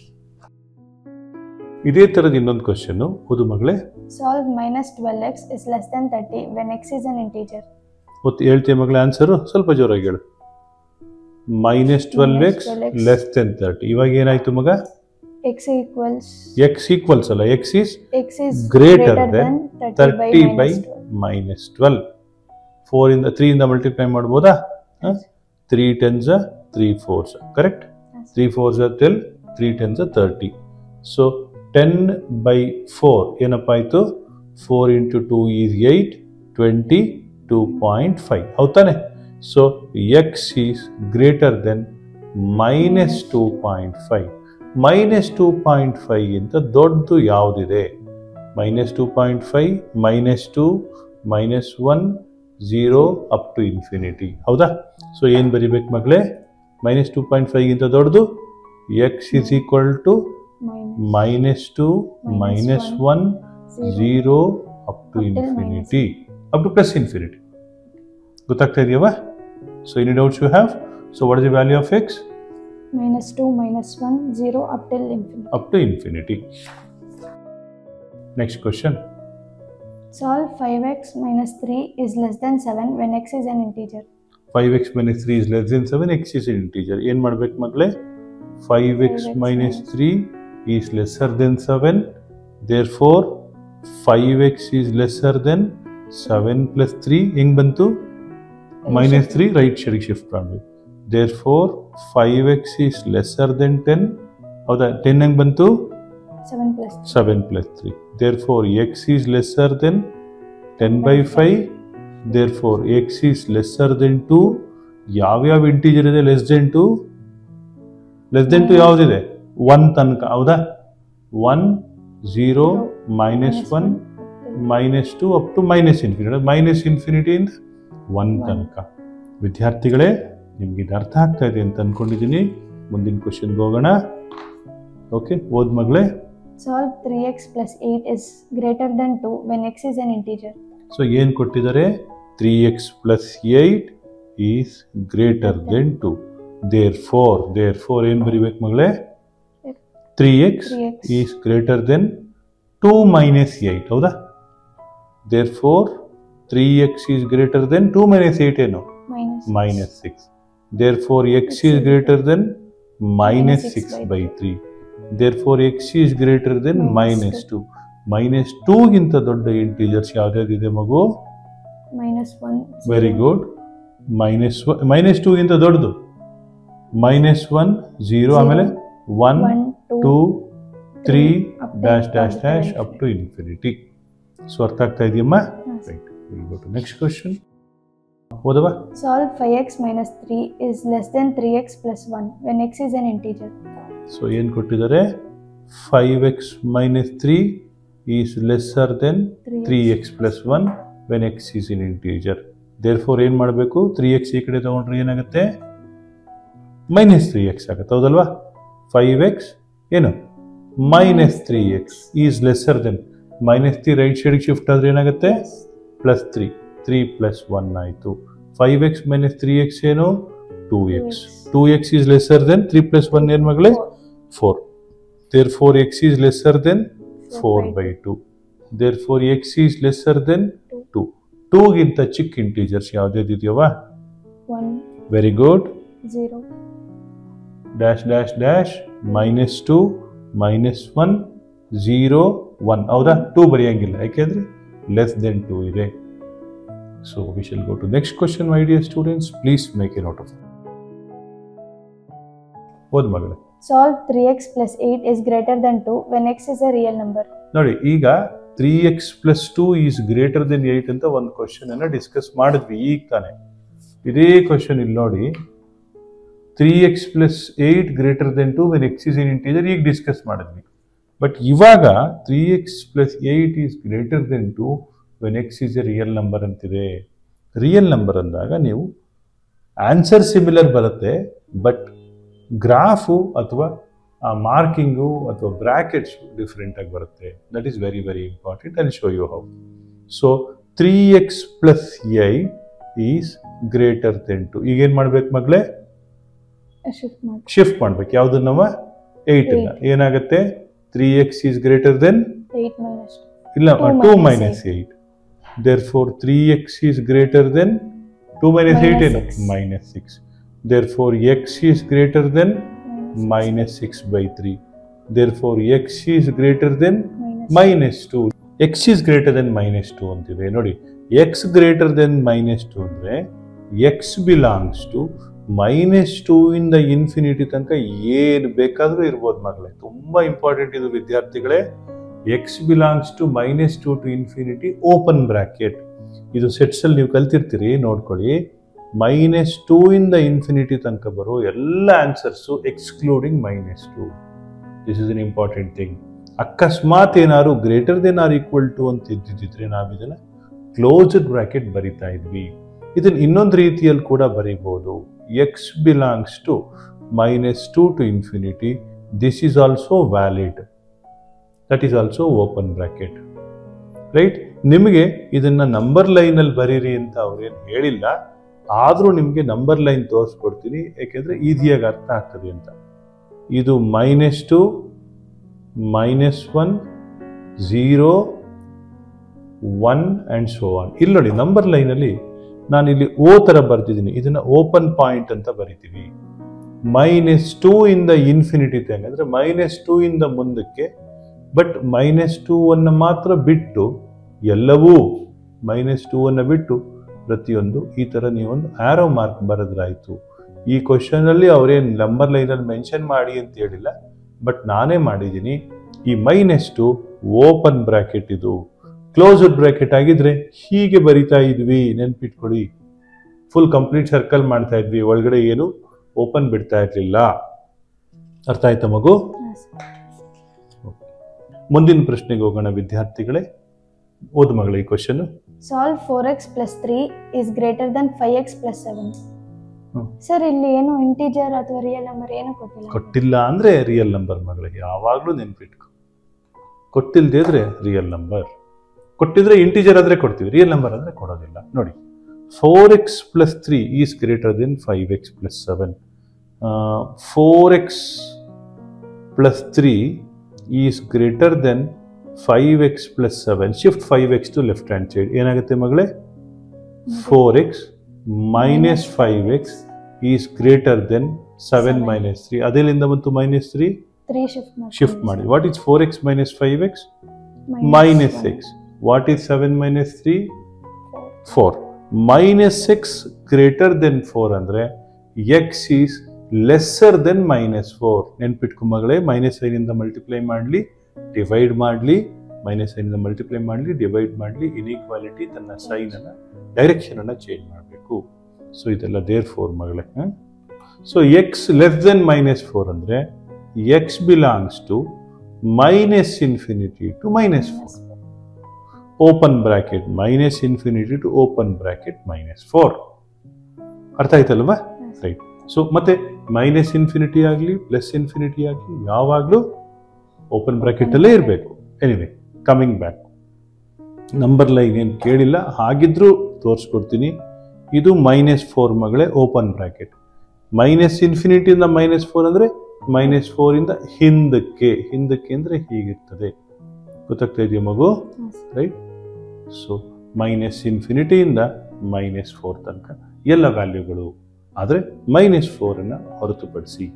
ಇದೇ ತರದ ಇನ್ನೊಂದು question ಓದು ಮಗಳೇ. Solve minus twelve x is less than thirty when x is an integer. ಒತ್ತು ಹೇಳ್ತೀಯ ಮಗಳೇ answer? ಸ್ವಲ್ಪ ಜೋರಾಗಿ ಹೇಳು. Minus twelve x less than thirty. ಇವಾಗ ಏನಾಯ್ತು ಮಗ? X equals x ಈಕ್ವಲ್ಸ್ ಅಲ್ಲ, x is x is greater greater than than thirty by minus twelve. minus twelve. Four ಇಂದ ತ್ರೀ ಇಂದ ಮಲ್ಟಿಪ್ಲೈ ಮಾಡ್ಬೋದಾ? Three tens three fours correct. Three fours till three tens thirty. So ten by four ಏನಪ್ಪ ಆಯಿತು? Four into two is eight, twenty two point five ಹೌದಾನೆ? So x is greater than minus two point five. Minus two point five ಗಿಂತ ದೊಡ್ಡದು ಯಾವುದಿದೆ? Minus two point five, minus two, minus one, zero up to infinity ಹೌದಾ? So ಏನು ಬರಿಬೇಕು ಮಗಳೇ? Minus two point five ಗಿಂತ ದೊಡ್ಡದು x is equal to minus two, minus one, zero up to infinity, up to plus infinity. ಗೊತ್ತಾಗ್ತಾ ಇದೆಯವಾ? So any doubts you have? So what is the value of x? minus two minus one zero up till infinity. Up to infinity. Next question. Solve five x minus three is less than seven when x is an integer. five x minus three is less than seven, x is an integer. ಏನು ಮಾಡಬೇಕು ಮಗಳೇ? five x minus three is lesser than seven. Therefore five x is lesser than seven plus three. ಹೆಂಗ್ ಬಂತು? minus three right side shift ಮಾಡಬೇಕು. Therefore five x is lesser than ten. ಹೌದಾ? ten ಹೆಂಗ್ ಬಂತು? seven plus three. seven plus three. Therefore x is lesser than ten by five. Therefore x is lesser than two. ಯಾವ್ಯಾವ integer ಇದೆ less than two? Less than two ಯಾವುದಿದೆ? One ತನಕ ಹೌದಾ? One, zero, minus one, minus two up to minus infinity. Minus ಇನ್ಫಿನಿಟಿಯಿಂದ one ತನಕ. ವಿದ್ಯಾರ್ಥಿಗಳೇ, ನಿಮ್ಗೆ ಇದು ಅರ್ಥ ಆಗ್ತಾ ಇದೆ ಅಂತ ಅನ್ಕೊಂಡಿದ್ದೀನಿ. ಮುಂದಿನ ಕ್ವಶನ್ಗೆ ಹೋಗೋಣ. ಓಕೆ, ಓದ್ ಮಗಳೇ. Solve three x plus eight is greater than two when x is an integer. So ಏನು ಕೊಟ್ಟಿದ್ದಾರೆ? Three x plus eight is greater than two. Therefore therefore ಏನು ಬರಿಬೇಕು ಮಗಳೇ? Three x is greater than two minus eight ಹೌದಾ? Therefore three x is greater than two minus eight ಏನು? Minus six. Therefore x is greater than minus six by three. Therefore x is greater than minus two. Minus two ಗಿಂತ ದೊಡ್ಡ integers ಯಾವ್ದಾವ್ದಿದೆ ಮಗು? minus one. Very good. Minus minus two ಗಿಂತ ದೊಡ್ಡದು minus one, zero, ಆಮೇಲೆ one, two, three dash dash dash up to infinity. So ಅರ್ಥ ಆಗ್ತಾ ಇದೆಯಮ್ಮ? Right. Will go to next question. ಓದವಾ? Solve five x minus three is less than three x plus one when x is an integer. So ಏನು ಕೊಟ್ಟಿದ್ದಾರೆ? Five x minus three is lesser than three x plus one when x is an integer. Therefore ಏನು ಮಾಡಬೇಕು? Three X ಈ ಕಡೆ ತಗೊಂಡ್ರೆ ಏನಾಗುತ್ತೆ? Minus three x ಆಗುತ್ತೆ ಹೌದಲ್ವಾ? ಫೈವ್ ಎಕ್ಸ್ ಏನು? Minus three x is lesser than minus three right ಸೈಡ್ಗೆ ಶಿಫ್ಟ್ ಆದರೆ ಏನಾಗುತ್ತೆ? Plus three. Three plus one ಆಯಿತು. Five x minus three x ಏನು? Two x. Two x is lesser than three plus one ಏನು ಮಗಳೇ? Four. therefore x is lesser than four by two. Therefore x is lesser than two. two ಗಿಂತ ಚಿಕ್ಕ integers ಯಾವುದಿದೆಯವ? one. Very good. zero. Dash dash dash minus two minus one zero one. ಹೌದಾ? Two ಬರೆಯಂಗಿಲ್ಲ, ಯಾಕೆಂದ್ರೆ less than two ಇದೆ. So we shall go to next question my dear students. Please make a note of. ಓದ್ ಮಗಳೇ. Solve three x plus eight is greater than two when x is a real number. ನೋಡಿ, ಈಗ three x plus two is greater than eight ಅಂತ ಒಂದು question ಅನ್ನ discuss ಮಾಡಿದ್ವಿ ಈಗ ತಾನೆ. ಇದೇ ಕ್ವಶನ್ ಇಲ್ಲಿ ನೋಡಿ, three x plus eight greater than two when x is an integer, ಈಗ ಡಿಸ್ಕಸ್ ಮಾಡಿದ್ವಿ. ಬಟ್ ಇವಾಗ three x plus eight is greater than two when x is a real number ಅಂತಿದೆ. ರಿಯಲ್ ನಂಬರ್ ಅಂದಾಗ ನೀವು answer similar ಬರುತ್ತೆ, but graph ಅಥವಾ ಆ marking ಅಥವಾ ಬ್ರಾಕೆಟ್ಸ್ ಡಿಫ್ರೆಂಟ್ ಆಗಿ ಬರುತ್ತೆ. That is very very important. I will show you how. So three x plus eight is greater than two. ಈಗೇನು ಮಾಡ್ಬೇಕು ಮಗಳೇ? ಶಿಫ್ಟ್ ಮಾಡ್ಬೇಕು. ಯಾವುದನ್ನವ? ಏಟ್ ಅನ್ನ. ಏನಾಗುತ್ತೆ? Three x is greater than ಇಲ್ಲ two minus eight. Therefore three x is greater than two minus eight ಏನು? Minus six. Therefore, x is greater than minus six by three. Therefore, x is greater than minus two. x is greater than minus two ಅಂತಿದೆ. ನೋಡಿ, x greater than minus two ಅಂದ್ರೆ x belongs to minus two ಇಂದ infinity ತನಕ ಏನು ಬೇಕಾದರೂ ಇರ್ಬೋದು ಮಗಳೇ. ತುಂಬಾ ಇಂಪಾರ್ಟೆಂಟ್ ಇದು ವಿದ್ಯಾರ್ಥಿಗಳೇ. x belongs to minus two to infinity open bracket. ಇದು ಸೆಟ್ಸ್ ಅಲ್ಲಿ ನೀವು ಕಲ್ತಿರ್ತೀರಿ, ನೋಡ್ಕೊಳ್ಳಿ. ಮೈನಸ್ ಟೂ ಇಂದ ಇನ್ಫಿನಿಟಿ ತನಕ ಬರೋ ಎಲ್ಲ answers excluding minus two. This is an important thing. ಅಕಸ್ಮಾತ್ ಏನಾದ್ರು greater than or equal to ಅಂತ ಇದ್ದಿದ್ರೆ ನಾವು ಇದನ್ನ ಕ್ಲೋಸ್ಡ್ ಬ್ರಾಕೆಟ್ ಬರಿತಾ ಇದ್ವಿ. ಇದನ್ನ ಇನ್ನೊಂದು ರೀತಿಯಲ್ಲಿ ಕೂಡ ಬರೀಬಹುದು. X belongs to minus two to infinity. This is also valid. That is also open bracket. Right? ನಿಮಗೆ ಇದನ್ನ ನಂಬರ್ ಲೈನಲ್ಲಿ ಬರೀರಿ ಅಂತ ಅವ್ರೇನು ಹೇಳಿಲ್ಲ, ಆದರೂ ನಿಮಗೆ ನಂಬರ್ ಲೈನ್ ತೋರಿಸ್ಕೊಡ್ತೀನಿ, ಯಾಕೆಂದರೆ ಈಸಿಯಾಗಿ ಅರ್ಥ ಆಗ್ತದೆ ಅಂತ. ಇದು minus two minus one zero one and so on. ಇಲ್ಲಿ ನೋಡಿ, ನಂಬರ್ ಲೈನಲ್ಲಿ ನಾನು ಇಲ್ಲಿ ಓ ಥರ ಬರ್ತಿದ್ದೀನಿ. ಇದನ್ನು ಓಪನ್ ಪಾಯಿಂಟ್ ಅಂತ ಬರಿತೀವಿ. ಮೈನಸ್ ಟೂ ಇಂದ ಇನ್ಫಿನಿಟಿ ತನಕ ಅಂದರೆ ಮೈನಸ್ ಟೂ ಇಂದ ಮುಂದಕ್ಕೆ, ಬಟ್ ಮೈನಸ್ ಟೂ ಅನ್ನು ಮಾತ್ರ ಬಿಟ್ಟು ಎಲ್ಲವೂ ಮೈನಸ್ ಟೂ ಅನ್ನು ಬಿಟ್ಟು ಪ್ರತಿಯೊಂದು ಈ ಥರ ನೀವೊಂದು ಆರೋ ಮಾರ್ಕ್ ಬರೆದ್ರಾಯ್ತು. ಈ ಕ್ವಶನಲ್ಲಿ ಅವರೇನು ನಂಬರ್ ಲೈನಲ್ಲಿ ಮೆನ್ಷನ್ ಮಾಡಿ ಅಂತ ಹೇಳಿಲ್ಲ, ಬಟ್ ನಾನೇ ಮಾಡಿದ್ದೀನಿ. ಈ ಮೈನಸ್ ಟು ಓಪನ್ ಬ್ರಾಕೆಟ್, ಇದು ಕ್ಲೋಸ್ಡ್ ಬ್ರಾಕೆಟ್ ಆಗಿದ್ರೆ ಹೀಗೆ ಬರಿತಾ ಇದ್ವಿ, ನೆನ್ಪಿಟ್ಕೊಳ್ಳಿ. ಫುಲ್ ಕಂಪ್ಲೀಟ್ ಸರ್ಕಲ್ ಮಾಡ್ತಾ ಇದ್ವಿ, ಒಳಗಡೆ ಏನು ಓಪನ್ ಬಿಡ್ತಾ ಇರಲಿಲ್ಲ. ಅರ್ಥ ಆಯ್ತಾ ಮಗು? ಮುಂದಿನ ಪ್ರಶ್ನೆಗೆ ಹೋಗೋಣ ವಿದ್ಯಾರ್ಥಿಗಳೇ. ಓದು ಮಗಳ ಈ question. Solve four x plus three is greater than five x plus seven. Sir, ಇಲ್ಲಿ ಏನು ಇಂಟಿಜರ್ ಅಥವಾ ರಿಯಲ್ ನಂಬರ್ ಏನು ಕೊಟ್ಟಿಲ್ಲ. ಕೊಟ್ಟಿಲ್ಲ ಅಂದ್ರೆ ರಿಯಲ್ ನಂಬರ್ ಮಗಳಿಗೆ ಯಾವಾಗಲೂ ನೆನ್ಪಿಟ್ಕೊ. ಕೊಟ್ಟಿಲ್ಲದೆ ಇದ್ರೆ ರಿಯಲ್ ನಂಬರ್. ಕೊಟ್ಟಿದ್ರೆ ಇಂಟಿಜರ್ ಆದ್ರೆ ಕೊಡ್ತೀವಿ, ರಿಯಲ್ ನಂಬರ್ ಅಂದ್ರೆ ಕೊಡೋದಿಲ್ಲ. ನೋಡಿ, four x plus three is greater than five x plus seven. Four x plus three is greater than five x plus seven. Shift five x to left hand side. ಏನಾಗುತ್ತೆ ಮಗಳೇ? Four x minus five x is greater than seven minus three. ಅದೆಲ್ಲಿಂದ ಬಂತು minus three? Shift ಮಾಡಿ. What is four x minus five x? Minus x. What is seven minus three? Four. Minus x greater than four ಅಂದ್ರೆ x is lesser than minus four. ನೆನ್ಪಿಟ್ಕೊ ಮಗಳೇ, minus ಐನಿಂದ multiply ಮಾಡಲಿ, divide ಮಾಡಲಿ, minus ಐನಿಂದ multiply ಮಾಡಲಿ, divide ಮಾಡಲಿ, inequality ತನ್ನ ಸೈನ್ ಅನ್ನ ಡೈರೆಕ್ಷನ್ ಅನ್ನ ಚೇಂಜ್ ಮಾಡಬೇಕು. ಸೊ ಇದೆಲ್ಲ ದೇರ್ ಫೋರ್ ಮಗಳೇ. So x less than minus four ಅಂದ್ರೆ x belongs to minus infinity to minus four. Open bracket minus infinity to open bracket minus four. ಅರ್ಥ ಆಯ್ತಲ್ವಾ? ರೈಟ್. ಸೊ ಮತ್ತೆ minus infinity ಆಗಲಿ plus infinity ಆಗಲಿ ಯಾವಾಗಲೂ open bracket ಅಲ್ಲೇ ಇರಬೇಕು. Anyway, coming back, number line ಏನು ಕೇಳಿಲ್ಲ, ಹಾಗಿದ್ರೂ ತೋರಿಸ್ಕೊಡ್ತೀನಿ. ಇದು ಮೈನಸ್ ಫೋರ್ ಮಗಳೇ, ಓಪನ್ ಬ್ರಾಕೆಟ್. ಮೈನಸ್ ಇನ್ಫಿನಿಟಿಯಿಂದ ಮೈನಸ್ ಫೋರ್ ಅಂದರೆ ಮೈನಸ್ ಫೋರ್ ಇಂದ ಹಿಂದಕ್ಕೆ ಹಿಂದಕ್ಕೆ ಅಂದ್ರೆ ಹೀಗಿರ್ತದೆ. ಗೊತ್ತಾಗ್ತಾ ಇದೆಯಾ ಮಗು? ರೈಟ್. ಸೊ ಮೈನಸ್ ಇನ್ಫಿನಿಟಿಯಿಂದ ಮೈನಸ್ ಫೋರ್ ತನಕ ಎಲ್ಲ ವ್ಯಾಲ್ಯೂಗಳು, ಆದರೆ ಮೈನಸ್ ಫೋರ್ ಅನ್ನ ಹೊರತುಪಡಿಸಿ.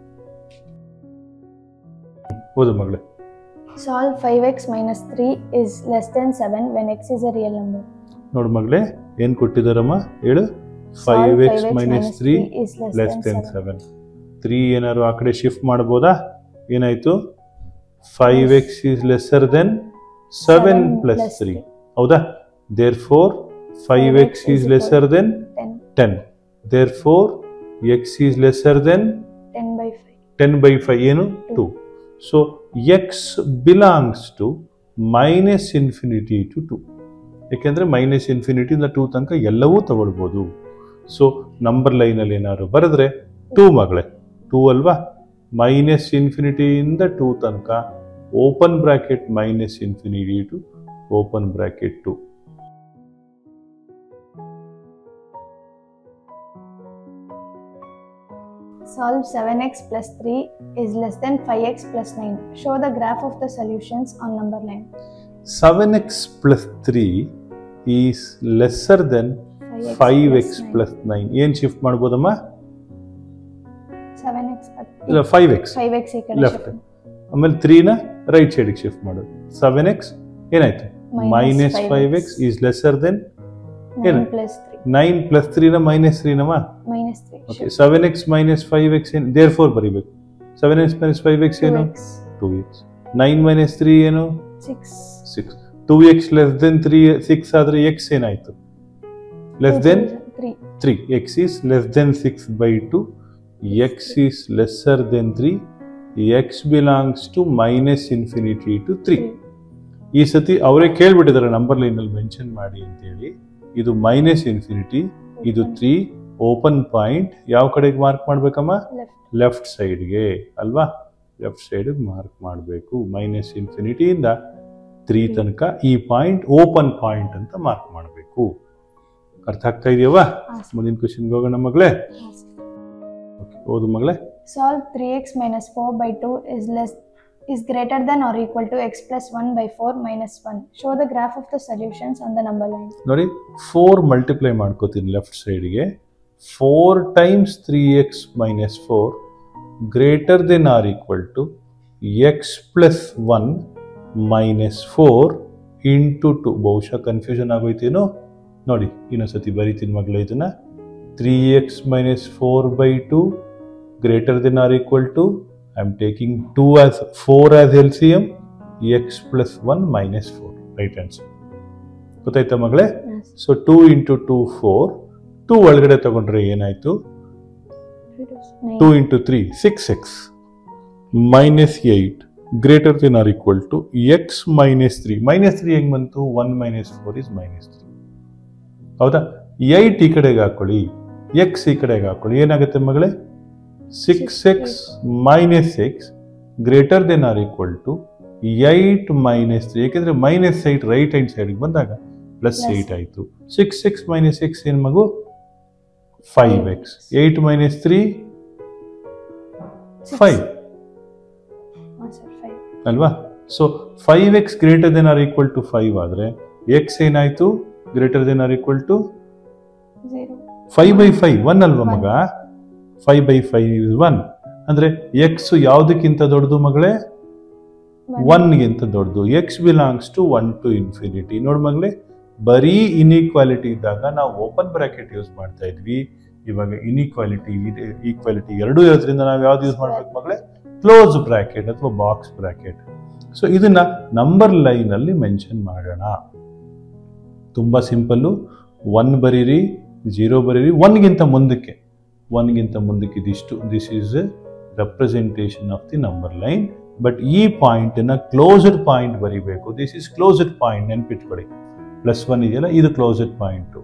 ಓದು ಮಗಳೇ. Solve five x minus three is less than seven when x is a real number. ನೋಡು ಮಗಳೇ, ಏನ್ ಕೊಟ್ಟಿದಾರಮ್ಮ ಹೇಳು. Five x minus three less than seven. Three ಏನಾದ್ರು ಆ ಕಡೆ ಶಿಫ್ಟ್ ಮಾಡ್ಬೋದಾ? ಏನಾಯ್ತು? Five x is lesser than seven plus three. ಹೌದಾ? Therefore five x is lesser than ten. Therefore X is lesser than ten by five. ಏನು? Two. So x belongs to minus infinity to two. ಯಾಕೆಂದ್ರೆ minus ಇನ್ಫಿನಿಟಿಯಿಂದ two ತನಕ ಎಲ್ಲವೂ ತಗೊಳ್ಬೋದು. So number ಲೈನಲ್ಲಿ ಏನಾದ್ರು ಬರೆದ್ರೆ ಟೂ ಮಗಳೇ, ಟೂ ಅಲ್ವಾ? ಮೈನಸ್ ಇನ್ಫಿನಿಟಿಯಿಂದ ಟೂ ತನಕ open bracket minus infinity to open bracket two. Solve seven x plus three is less than five x plus nine. Show the graph of the solutions on number line. seven x plus three is lesser than five x plus nine. ಏನು ಶಿಫ್ಟ್ ಮಾಡ್ಬೋದಮ್ಮ? seven x ಇಲ್ಲ five x. five x ಈ ಕಡೆ left. ಆಮೇಲೆ three ನ right ಸೈಡ್ಗೆ shift ಮಾಡೋದು. seven x ಏನಾಯ್ತು? Minus five x is lesser than ಏನು? ನೈನ್ ಪ್ಲಸ್ ತ್ರೀ ನ ಮೈನಸ್ ತ್ರೀ ನವಾ? Minus three. Okay. Seven x minus five x ಏನು? ದೇರ್ ಫೋರ್ ಬರೀಬೇಕು. Seven x minus five x ಏನು? Two x. Nine minus three ಏನು? Six. Six. Two x less than three six ಆದ್ರೆ x ಏನಾಯ್ತು? Less than three. X is less than six by two. X is lesser than three. X belongs to minus infinity to three. ಈ ಸತಿ ಅವರೇ ಕೇಳ್ಬಿಟ್ಟಿದ್ದಾರೆ number line ಅಲ್ಲಿ mention ಮಾಡಿ ಅಂತ ಹೇಳಿ. ಇದು ಮೈನಸ್ ಇನ್ಫಿನಿಟಿ, ಇದು ತ್ರೀ. ಓಪನ್ ಪಾಯಿಂಟ್ ಯಾವ ಕಡೆಗೆ ಮಾರ್ಕ್ ಮಾಡ್ಬೇಕಮ್ಮ? ಲೆಫ್ಟ್ ಸೈಡ್ಗೆ ಅಲ್ವಾ? ಲೆಫ್ಟ್ ಸೈಡ್ ಮಾರ್ಕ್ ಮಾಡಬೇಕು. ಮೈನಸ್ ಇನ್ಫಿನಿಟಿಯಿಂದ ತ್ರೀ ತನಕ ಈ ಪಾಯಿಂಟ್ ಓಪನ್ ಪಾಯಿಂಟ್ ಅಂತ ಮಾರ್ಕ್ ಮಾಡಬೇಕು. ಅರ್ಥ ಆಗ್ತಾ ಇದೆಯವಾ? ಮುಂದಿನ ಕ್ವಶನ್ಗೆ ಹೋಗೋಣ ಮಗಳೇ. ಓದು ಮಗಳೇ. Solve three x minus four by two is less is greater than or equal to x plus one by four minus one. Show the graph of the solutions on the number line. ನೋಡಿ, four multiply ಮಾಡ್ಕೋತೀನಿ left ಸೈಡ್ಗೆ. Four times three x minus four greater than or equal to x plus one minus four into two. ಬಹುಶಃ confusion ಆಗೋಯ್ತೇನೋ ನೋಡಿ, ಇನ್ನೊಂದ್ಸತಿ ಬರೀತೀನಿ ಮಗಳು ಇದನ್ನ. Three x minus four by two greater than or equal to, I am taking two as four as L C M, x plus one minus four. Right answer. ಗೊತ್ತಾಯ್ತಾ ಮಗಳೇ? So two into two four. Two ಒಳಗಡೆ ತಗೊಂಡ್ರೆ ಏನಾಯ್ತು? Two into three six x minus eight greater than or equal to x minus three. Minus three ಹೆಂಗ್ ಬಂತು? One minus four is minus three. ಹೌದಾ? Eight ಈ ಕಡೆಗೆ ಹಾಕೊಳ್ಳಿ, ಎಕ್ಸ್ ಈ ಕಡೆಗೆ ಹಾಕೊಳ್ಳಿ. ಏನಾಗುತ್ತೆ ಮಗಳೇ? Six x minus x greater than or equal to eight minus three. ಯಾಕೆಂದ್ರೆ ಮೈನಸ್ ಏಟ್ ರೈಟ್ ಹ್ಯಾಂಡ್ ಸೈಡ್ಗೆ ಬಂದಾಗ ಪ್ಲಸ್ ಏಟ್ ಆಯ್ತು. ಸಿಕ್ಸ್ ಎಕ್ಸ್ ಮೈನಸ್ ಎಕ್ಸ್ ಏನ್ ಮಗು? Five x. Eight minus three five ಅಲ್ವಾ? So five x greater than or equal to five ಆದ್ರೆ x ಏನಾಯ್ತು? Greater than or equal to five by five. One ಅಲ್ವಾ ಮಗ? Five by five is one. ಅಂದ್ರೆ x ಯಾವುದಕ್ಕಿಂತ ದೊಡ್ಡದು ಮಗಳೇ? ಒನ್ಗಿಂತ ದೊಡ್ಡದು. X belongs to one to infinity. ನೋಡ್ ಮಗಳೇ, ಬರೀ ಇನ್ಇಕ್ವಾಲಿಟಿ ಇದ್ದಾಗ ನಾವು ಓಪನ್ ಬ್ರಾಕೆಟ್ ಯೂಸ್ ಮಾಡ್ತಾ ಇದ್ವಿ. ಇವಾಗ ಇನ್ಇಕ್ವಾಲಿಟಿ ಈಕ್ವಾಲಿಟಿ ಎರಡೂ ಇರೋದ್ರಿಂದ ನಾವು ಯಾವ್ದು ಯೂಸ್ ಮಾಡ್ಬೇಕು ಮಗಳೇ? ಕ್ಲೋಸ್ ಬ್ರಾಕೆಟ್ ಅಥವಾ ಬಾಕ್ಸ್ ಬ್ರಾಕೆಟ್. ಸೊ ಇದನ್ನ ನಂಬರ್ ಲೈನ್ ಅಲ್ಲಿ ಮೆನ್ಷನ್ ಮಾಡೋಣ. ತುಂಬಾ ಸಿಂಪಲ್ಲು. ಒನ್ ಬರೀರಿ, ಜೀರೋ ಬರೀರಿ, ಒನ್ಗಿಂತ ಮುಂದಕ್ಕೆ ಒನ್ಗಿಂತ ಮುಂದಕ್ಕೆ ಇದಿಷ್ಟು. This is a representation of the number line. But ಈ ಪಾಯಿಂಟ್ ನ ಕ್ಲೋಸ್ಡ್ ಪಾಯಿಂಟ್ ಬರೀಬೇಕು. ದಿಸ್ ಇಸ್ ಕ್ಲೋಸ್ಡ್ ಪಾಯಿಂಟ್, ನೆನ್ಪಿಟ್ಕೊಳ್ಳಿ. ಪ್ಲಸ್ ಒನ್ ಇದೆಯಲ್ಲ, ಇದು ಕ್ಲೋಸ್ಡ್ ಪಾಯಿಂಟ್.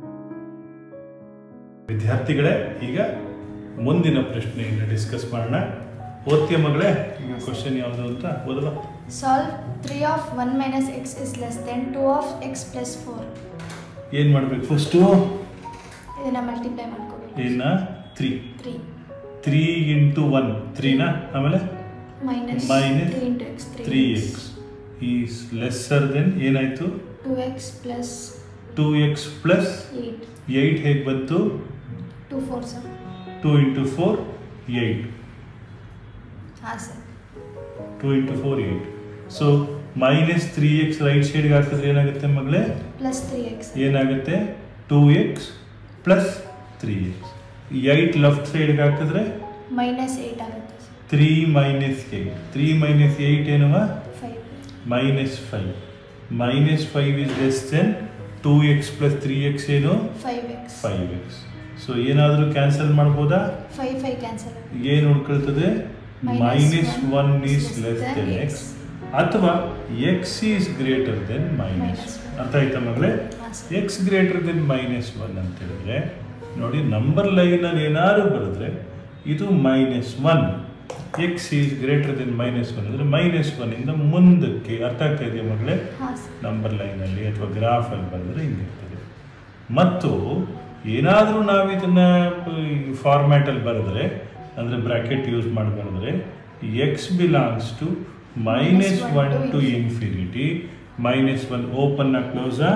ವಿದ್ಯಾರ್ಥಿಗಳೇ, ಈಗ ಮುಂದಿನ ಪ್ರಶ್ನೆಯನ್ನು ಡಿಸ್ಕಸ್ ಮಾಡೋಣ. ಓದ್ತೀಯ ಮಗಳೇ? ಕ್ವಶನ್ ಯಾವುದು ಅಂತ ಓದಲ್ಲ? Solve three of one minus x is less than two of x plus four. ಏನ್ ಮಾಡ್ಬೇಕು? ಫಸ್ಟು ಇದನ್ನ ಮಲ್ಟಿಪ್ಲೈ ಮಾಡ್ಕೋಬೇಕು. ಏನ? Three. Three three into one ತ್ರೀನಾ, ಆಮೇಲೆ minus minus three into x, three x is lesser than ಏನಾಯಿತು two x plus two x plus eight, eight ಹೇಗೆ ಬಂತು two four seven. Two into four eight, ಹಾಂ sir. Two into four eight. So minus three x right ಸೈಡ್ಗೆ ಹಾಕಿದ್ರೆ ಏನಾಗುತ್ತೆ ಮಗಳೇ, plus three x ಏನಾಗುತ್ತೆ two x plus three x. Eight left ಸೈಡ್ಗೆ ಹಾಕಿದ್ರೆ ಮೈನಸ್ ಏಯ್ಟ್ ಆಗುತ್ತೆ sir. Three minus eight, three minus eight ಏನವ five, minus five. Minus five is less than two x plus three x ಏನು five x. Five x. So ಏನಾದರೂ cancel ಮಾಡ್ಬೋದಾ, five five cancel. ಏನು ಉಳ್ಕೊಳ್ತದೆ, minus one is less than x ಅಥವಾ x is greater than minus. ಅರ್ಥ ಆಯ್ತಾ ಮಗಳೇ, x greater than minus one ಅಂತ ಹೇಳಿದ್ರೆ ನೋಡಿ, ನಂಬರ್ ಲೈನಲ್ಲಿ ಏನಾದ್ರು ಬರೆದ್ರೆ ಇದು minus one, x is greater than minus one ಅಂದರೆ ಮೈನಸ್ ಒನ್ ಇಂದ ಮುಂದಕ್ಕೆ. ಅರ್ಥ ಆಗ್ತಾ ಇದೆಯಾ ಮಗಳೇ, ನಂಬರ್ ಲೈನಲ್ಲಿ ಅಥವಾ ಗ್ರಾಫಲ್ಲಿ ಬರೆದ್ರೆ ಹಿಂಗಿರ್ತದೆ. ಮತ್ತು ಏನಾದರೂ ನಾವು ಇದನ್ನ ಫಾರ್ಮ್ಯಾಟಲ್ಲಿ ಬರೆದ್ರೆ ಅಂದರೆ ಬ್ರಾಕೆಟ್ ಯೂಸ್ ಮಾಡಿ ಬರೆದ್ರೆ x belongs to minus one to infinity, minus one ಓಪನ್ನ ಕ್ಲೋಸಾ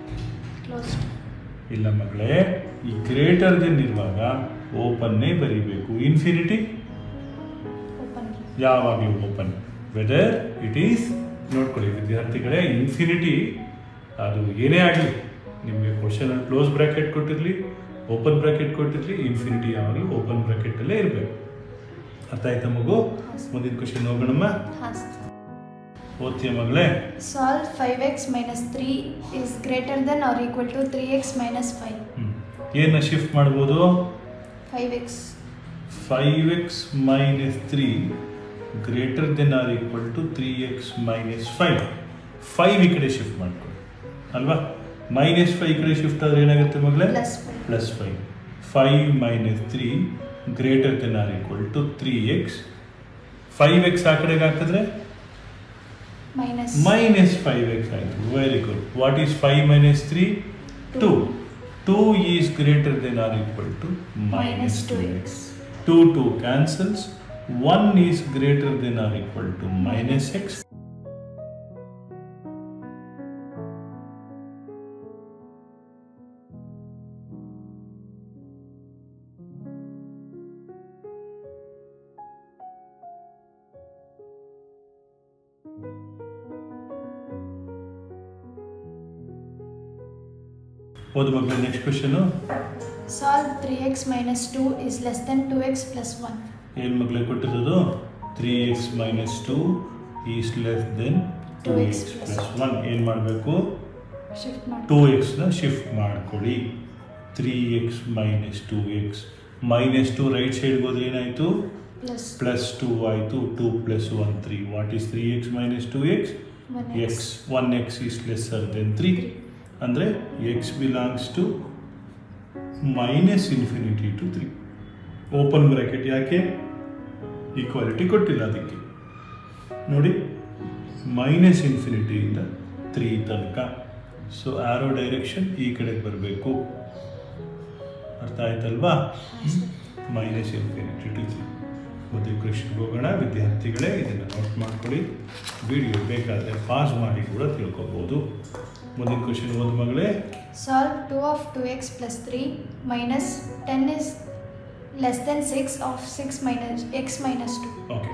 ಇಲ್ಲ ಮಗಳೇ, ಈ ಗ್ರೇಟರ್ ದೆನ್ ಇರುವಾಗ ಓಪನ್ನೇ ಬರೀಬೇಕು, ಇನ್ಫಿನಿಟಿ ಯಾವಾಗಲೂ ಓಪನ್. ವೆದರ್ ಇಟ್ ಈಸ್ ನೋಡ್ಕೊಳ್ಳಿ ವಿದ್ಯಾರ್ಥಿಗಳೇ, ಇನ್ಫಿನಿಟಿ ಅದು ಏನೇ ಆಗಲಿ ನಿಮಗೆ ಕ್ವಶನ್ ಕ್ಲೋಸ್ ಬ್ರಾಕೆಟ್ ಕೊಟ್ಟಿರಲಿ ಓಪನ್ ಬ್ರಾಕೆಟ್ ಕೊಟ್ಟಿರಲಿ, ಇನ್ಫಿನಿಟಿ ಯಾವಾಗಲೂ ಓಪನ್ ಬ್ರಾಕೆಟಲ್ಲೇ ಇರಬೇಕು. ಅರ್ಥ ಆಯ್ತಾ ಮಗು? ಮುಂದಿನ ಕ್ವಶನ್ ಹೋಗೋಣಮ್ಮ, ಓದ್ತೀಯ ಮಗಳೇ? Solve five x minus three is greater than or equal to three x minus five. ಏನು ಶಿಫ್ಟ್ ಮಾಡ್ಬೋದು, five x five x minus three greater than or equal to three x minus five. Five ಈ ಕಡೆ shift ಮಾಡ್ಕೊಳ್ಳಿ ಅಲ್ವಾ, minus five ಈ ಕಡೆ shift ಆದರೆ ಏನಾಗುತ್ತೆ ಮಗಳೇ, plus five. Five minus three greater than or equal to three x. Five x ಆ ಕಡೆಗೆ ಹಾಕಿದ್ರೆ ಮೈನಸ್ ಫೈವ್ ಎಕ್ಸ್ ಆಯಿತು. Very good. What is five minus three? Two. Two is greater than or equal to minus two x. Two two cancels. One is greater than or equal to minus x. ಓದು ಮಕ್ಕಳು, next question. Solve three x minus two is less than two x plus one. ಏನು ಮಕ್ಕಳು ಕೊಟ್ಟಿರೋದು? Three x minus two is less than two x plus one. ಏನು ಮಾಡಬೇಕು? Two ಎಕ್ಸ್ನ shift ಮಾಡ್ಕೊಳ್ಳಿ. Three x minus two x minus two right ಸೈಡ್ಗೆ ಹೋದ್ರೆ ಏನಾಯಿತು? ಪ್ಲಸ್ ಟೂ ಆಯಿತು. Two plus one three. What is three x minus two x? X. One x is lesser than three. ಅಂದರೆ x belongs to minus infinity to three. Open bracket ಯಾಕೆ? Equality ಕೊಟ್ಟಿಲ್ಲ ಅದಕ್ಕೆ. ನೋಡಿ, minus ಇನ್ಫಿನಿಟಿಯಿಂದ three ತನಕ. So arrow direction ಈ ಕಡೆಗೆ ಬರಬೇಕು. ಅರ್ಥ ಆಯ್ತಲ್ವಾ? Minus infinity to three. ಮತ್ತೆ ಕ್ವೆಶ್ಚನ್ಗೆ ಹೋಗೋಣ ವಿದ್ಯಾರ್ಥಿಗಳೇ. ಇದನ್ನು ನೋಟ್ ಮಾಡ್ಕೊಳ್ಳಿ. ವಿಡಿಯೋ ಬೇಕಾದರೆ ಪಾಸ್ ಮಾಡಿ ಕೂಡ ತಿಳ್ಕೊಬೋದು. ಮುಂದಿನ ಕ್ವೆಶ್ಚನ್ ಓದು ಮಗಳೇ. Solve two of two x plus three minus ten is less than six of six minus x minus two. Okay.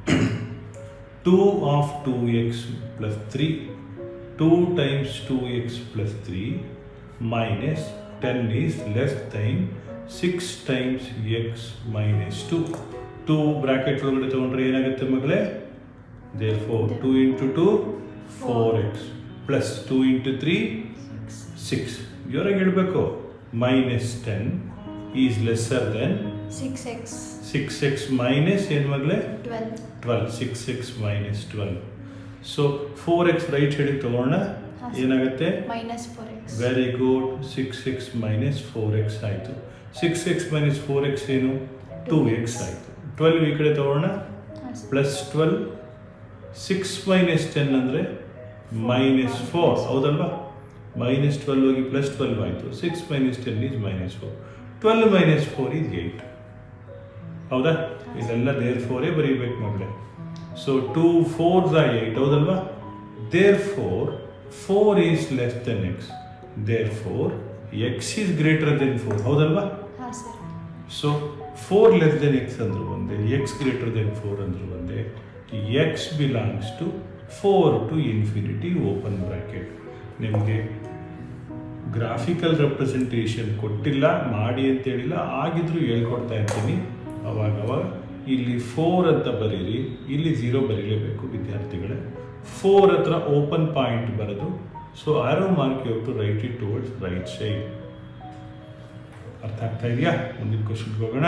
Two of two x plus three. Two times two x plus three minus ten is less than six times x minus two. Two bracket ಒಳಗಡೆ ತೊಗೊಂಡ್ರೆ ಏನಾಗುತ್ತೆ ಮಗಳೇ? Therefore two into two four x plus two into three six. ಜೋರಾಗಿ ಇಡಬೇಕು. Minus ten is lesser than six x. Six x minus ಏನು ಮಗಳೇ? Twelve. Twelve. Six x minus twelve. So four x right ಸೈಡಿಗೆ ತಗೊಳ್ಳೋಣ. ಏನಾಗುತ್ತೆ? Minus four x. Very good. Six x minus four x ಆಯಿತು. Six x minus four x ಏನು? Two x ಆಯಿತು. Twelve ಈ ಕಡೆ ತಗೊಳ್ಳೋಣ. Plus twelve. Six minus ten ಅಂದರೆ ಮೈನಸ್ ಫೋರ್. ಹೌದಲ್ವಾ? ಮೈನಸ್ ಟ್ವೆಲ್ವ್ ಹೋಗಿ ಪ್ಲಸ್ ಟ್ವೆಲ್ವ್ ಆಯಿತು. Six minus ten is minus four. Twelve minus four is eight. ಹೌದಾ? ಇದೆಲ್ಲ ದೇರ್ ಫೋರೇ ಬರೀಬೇಕು ಮಗಳೇ. So two four the eight ಹೌದಲ್ವಾ? Therefore four is less than x, therefore X is greater than four ಹೌದಲ್ವಾ? So four less than x ಅಂದ್ರು ಒಂದೇ, ಎಕ್ಸ್ ಗ್ರೇಟರ್ ದೆನ್ ಫೋರ್ ಅಂದ್ರು ಒಂದೇ. X belongs to four to infinity open bracket. ನಿಮಗೆ graphical representation ಕೊಟ್ಟಿಲ್ಲ ಮಾಡಿ ಅಂತ ಹೇಳಿಲ್ಲ, ಆಗಿದ್ರು ಹೇಳ್ಕೊಡ್ತಾ ಇರ್ತೀನಿ ಅವಾಗ ಅವಾಗ. ಇಲ್ಲಿ ಫೋರ್ ಅಂತ ಬರೀರಿ, ಇಲ್ಲಿ ಝೀರೋ ಬರೀಲೇಬೇಕು ವಿದ್ಯಾರ್ಥಿಗಳೇ. ಫೋರ್ ಹತ್ರ ಓಪನ್ ಪಾಯಿಂಟ್ ಬರೋದು. So arrow mark you to write it towards right side. ಅರ್ಥ ಆಗ್ತಾ ಇದೆಯಾ? ಮುಂದಿನ ಕ್ವಶನ್ಗೆ ಹೋಗೋಣ.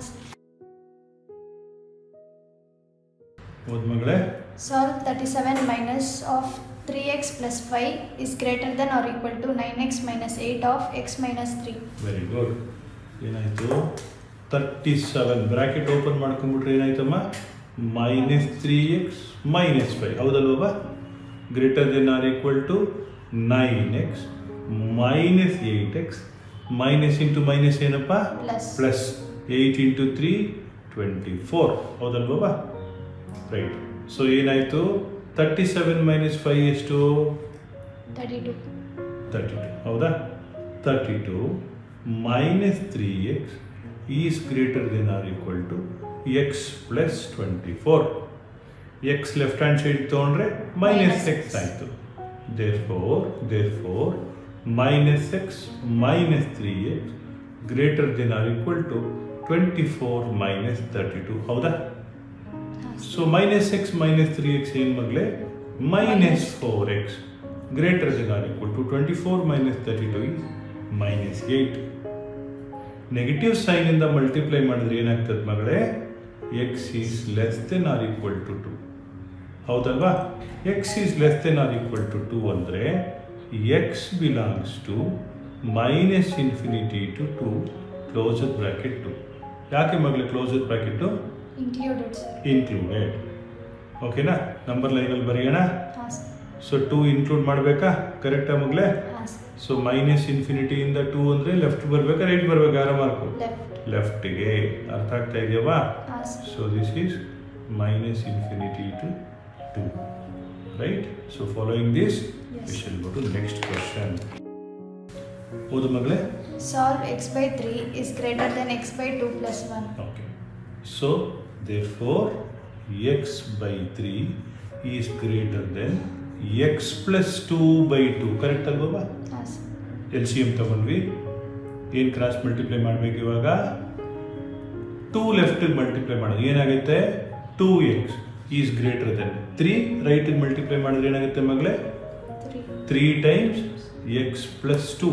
ಓದ್ ಮಗಳೇ. Solve thirty-seven minus of three x plus five is greater than or equal to nine x minus eight of x minus three. Very good. ಏನಾಯ್ತು? Thirty seven bracket open ಮಾಡ್ಕೊಂಡ್ಬಿಟ್ರೆ ಏನಾಯ್ತಮ್ಮ? Minus three x minus five ಹೌದಲ್ವಾ? Greater than or equal to nine x minus eight x. Minus into minus ಏನಪ್ಪ? Plus eight into three twenty four ಹೌದಲ್ವಾ? Right. So ಏನಾಯ್ತು? Thirty seven minus five ಎಷ್ಟು? Thirty two thirty two ಹೌದಾ? Thirty two minus three x is greater than or equal to x plus twenty four. X left hand side ತೊಗೊಂಡ್ರೆ minus x ಆಯಿತು. Therefore therefore minus x minus three x greater than or equal to twenty four minus thirty two ಹೌದಾ? So minus x minus three x ಏನು ಮಗಳೇ? Minus four x greater than or equal to twenty four minus thirty two is minus eight. Negative sign ಇಂದ multiply ಮಾಡಿದ್ರೆ ಏನಾಗ್ತದೆ ಮಗಳೇ? X is less than or equal to two ಹೌದಲ್ವಾ? X is less than or equal to two ಅಂದರೆ x belongs to minus infinity to two closer bracket two. ಯಾಕೆ ಮಗಳೇ closer bracket? Included. ಓಕೆನಾ? Number ಲೈನಲ್ಲಿ ಬರೆಯೋಣ. ಸೊ ಟೂ ಇನ್ಕ್ಲೂಡ್ ಮಾಡಬೇಕಾ? ಕರೆಕ್ಟಾ ಮಗಳೇ? ಸೊ ಮೈನಸ್ ಇನ್ಫಿನಿಟಿಯಿಂದ ಟೂ ಅಂದರೆ ಲೆಫ್ಟ್ ಬರಬೇಕಾ ರೈಟ್ ಬರಬೇಕಾ? ಆರ ಮಾರ್ಕು ಲೆಫ್ಟಿಗೆ. ಅರ್ಥ ಆಗ್ತಾ ಇದೆಯವಾ? So this is minus infinity to two right. So following this we shall go to next question. ಓದು ಮಗಳೇ. Solve x by three is greater than x by two plus one. Okay. So therefore x by three is greater than x plus two by two. Correct ಅಲ್ವಾ? Yes. L C M ತಗೊಂಡ್ವಿ. ಏನು cross multiply ಮಾಡಬೇಕು ಇವಾಗ? Two left multiply ಮಾಡೋದು ಏನಾಗುತ್ತೆ? Two x is greater than three. Right multiply ಮಾಡಿದ್ರೆ ಏನಾಗುತ್ತೆ ಮಗಳೇ? Three times x plus two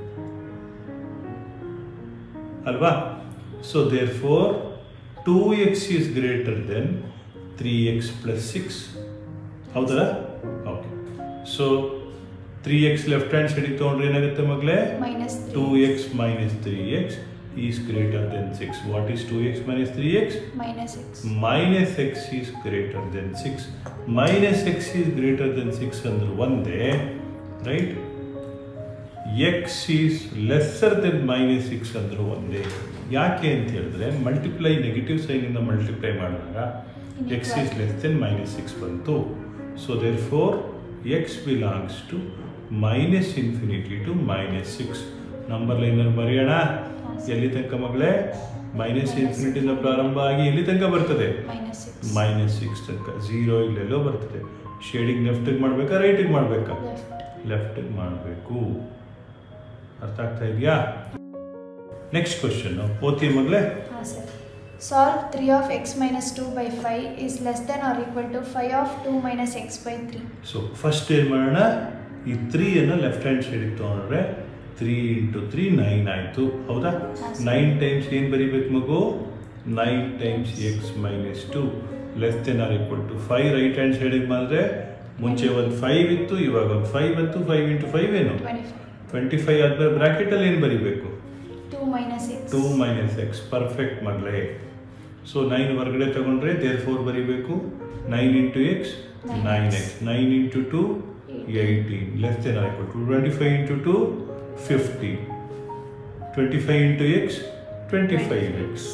ಅಲ್ವಾ? So therefore two x is greater than three x plus six ಹೌದಾ? Okay. So three x left hand ಸೈಡಿಗೆ ತೊಗೊಂಡ್ರೆ ಏನಾಗುತ್ತೆ ಮಗಳೇ? Two x minus three x is greater than six. What is two x minus three x? Minus x is greater than six. Minus x is greater than six ಅಂದ್ರೆ ಒಂದೇ right. X is lesser than minus six ಅಂದ್ರೆ ಒಂದೇ. ಯಾಕೆ ಅಂತ ಹೇಳಿದ್ರೆ multiply negative ಸೈನಿಂದ multiply ಮಾಡಿದಾಗ x is less than minus six ಬಂತು. So therefore x belongs to minus infinity to minus six. Number ಲೈನಲ್ಲಿ ಬರೆಯೋಣ. ಎಲ್ಲಿ ತನಕ ಮಗಳೇ? ಮೈನಸ್ ಇನ್ಫಿನಿಟಿಯಿಂದ ಪ್ರಾರಂಭ ಆಗಿ ಎಲ್ಲಿ ತನಕ ಬರ್ತದೆ? ಮೈನಸ್ ಸಿಕ್ಸ್ ತನಕ. ಝೀರೋ ಇಲ್ಲೆಲ್ಲೋ ಬರ್ತದೆ. ಶೇಡಿಂಗ್ ಲೆಫ್ಟಿಗೆ ಮಾಡಬೇಕಾ ರೈಟಿಗೆ ಮಾಡಬೇಕಾ? ಲೆಫ್ಟಿಗೆ ಮಾಡಬೇಕು. ಅರ್ಥ ಆಗ್ತಾ ಇದೆಯಾ? ನೆಕ್ಸ್ಟ್ ಕ್ವಶನ್ ಓದ್ತೀವಿ ಮಗಳೇ. Solve three of x minus two by five is less than or equal to five of two minus x by three. So first ಏನು ಮಾಡೋಣ? ಈ ತ್ರೀ ಅನ್ನು ಲೆಫ್ಟ್ ಹ್ಯಾಂಡ್ ಸೈಡಿಗೆ ತೊಗೊಂಡ್ರೆ ತ್ರೀ ಇಂಟು ತ್ರೀ ನೈನ್ ಆಯಿತು ಹೌದಾ? ನೈನ್ ಟೈಮ್ಸ್ ಏನು ಬರೀಬೇಕು ಮಗು? Nine times x minus two less than or equal to five. Right hand ಸೈಡಿಗೆ ಮಾಡಿದ್ರೆ ಮುಂಚೆ ಒಂದು ಫೈವ್ ಇತ್ತು, ಇವಾಗ ಒಂದು ಫೈವ್ ಬಂತು. ಫೈವ್ ಇಂಟು ಫೈವ್ ಏನು? ಟ್ವೆಂಟಿ ಫೈವ್ ಆದ್ಮೇಲೆ ಬ್ರಾಕೆಟಲ್ಲಿ ಏನು ಬರೀಬೇಕು? Two minus x. ಪರ್ಫೆಕ್ಟ್ ಮಗಳೇ. ಸೊ ನೈನ್ ಹೊರಗಡೆ ತಗೊಂಡ್ರೆ ದೇರ್ ಫೋರ್ ಬರೀಬೇಕು. Nine into x nine x. Nine into two eighteen less than or equal to twenty five into two fifty. Twenty five into x twenty five x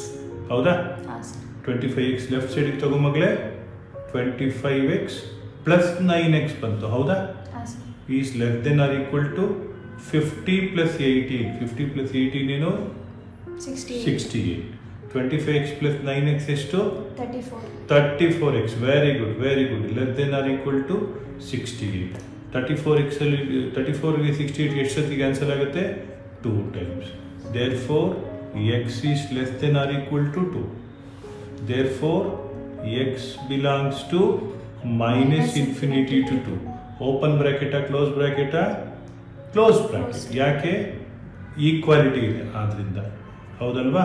ಹೌದಾ? ಹಾಂ sir. Twenty five x left ಸೈಡಿಗೆ ತಗೋ ಮಗಳೇ. Twenty five x plus nine x ಬಂತು, ಹೌದಾ? ಹಾಂ sir. Is less than or equal to fifty plus eighteen. Fifty plus eighteen ಏನು? Sixty sixty eight. Twenty five x plus nine x ಎಷ್ಟು? Thirty four. Thirty four x. Very good very good. Less than or equal to sixty eight. Thirty four x ಅಲ್ಲಿ thirty ಫೋರ್ಗೆ sixty eight ಎಷ್ಟು ಸತಿ cancel ಆಗುತ್ತೆ? Two times. Therefore X is less than or equal to two. Therefore x belongs to minus infinity to two. Open ಬ್ರಾಕೆಟಾ close ಬ್ರಾಕೆಟಾ? Close bracket. ಯಾಕೆ? Equality ಇದೆ ಆದ್ರಿಂದ, ಹೌದಲ್ವಾ?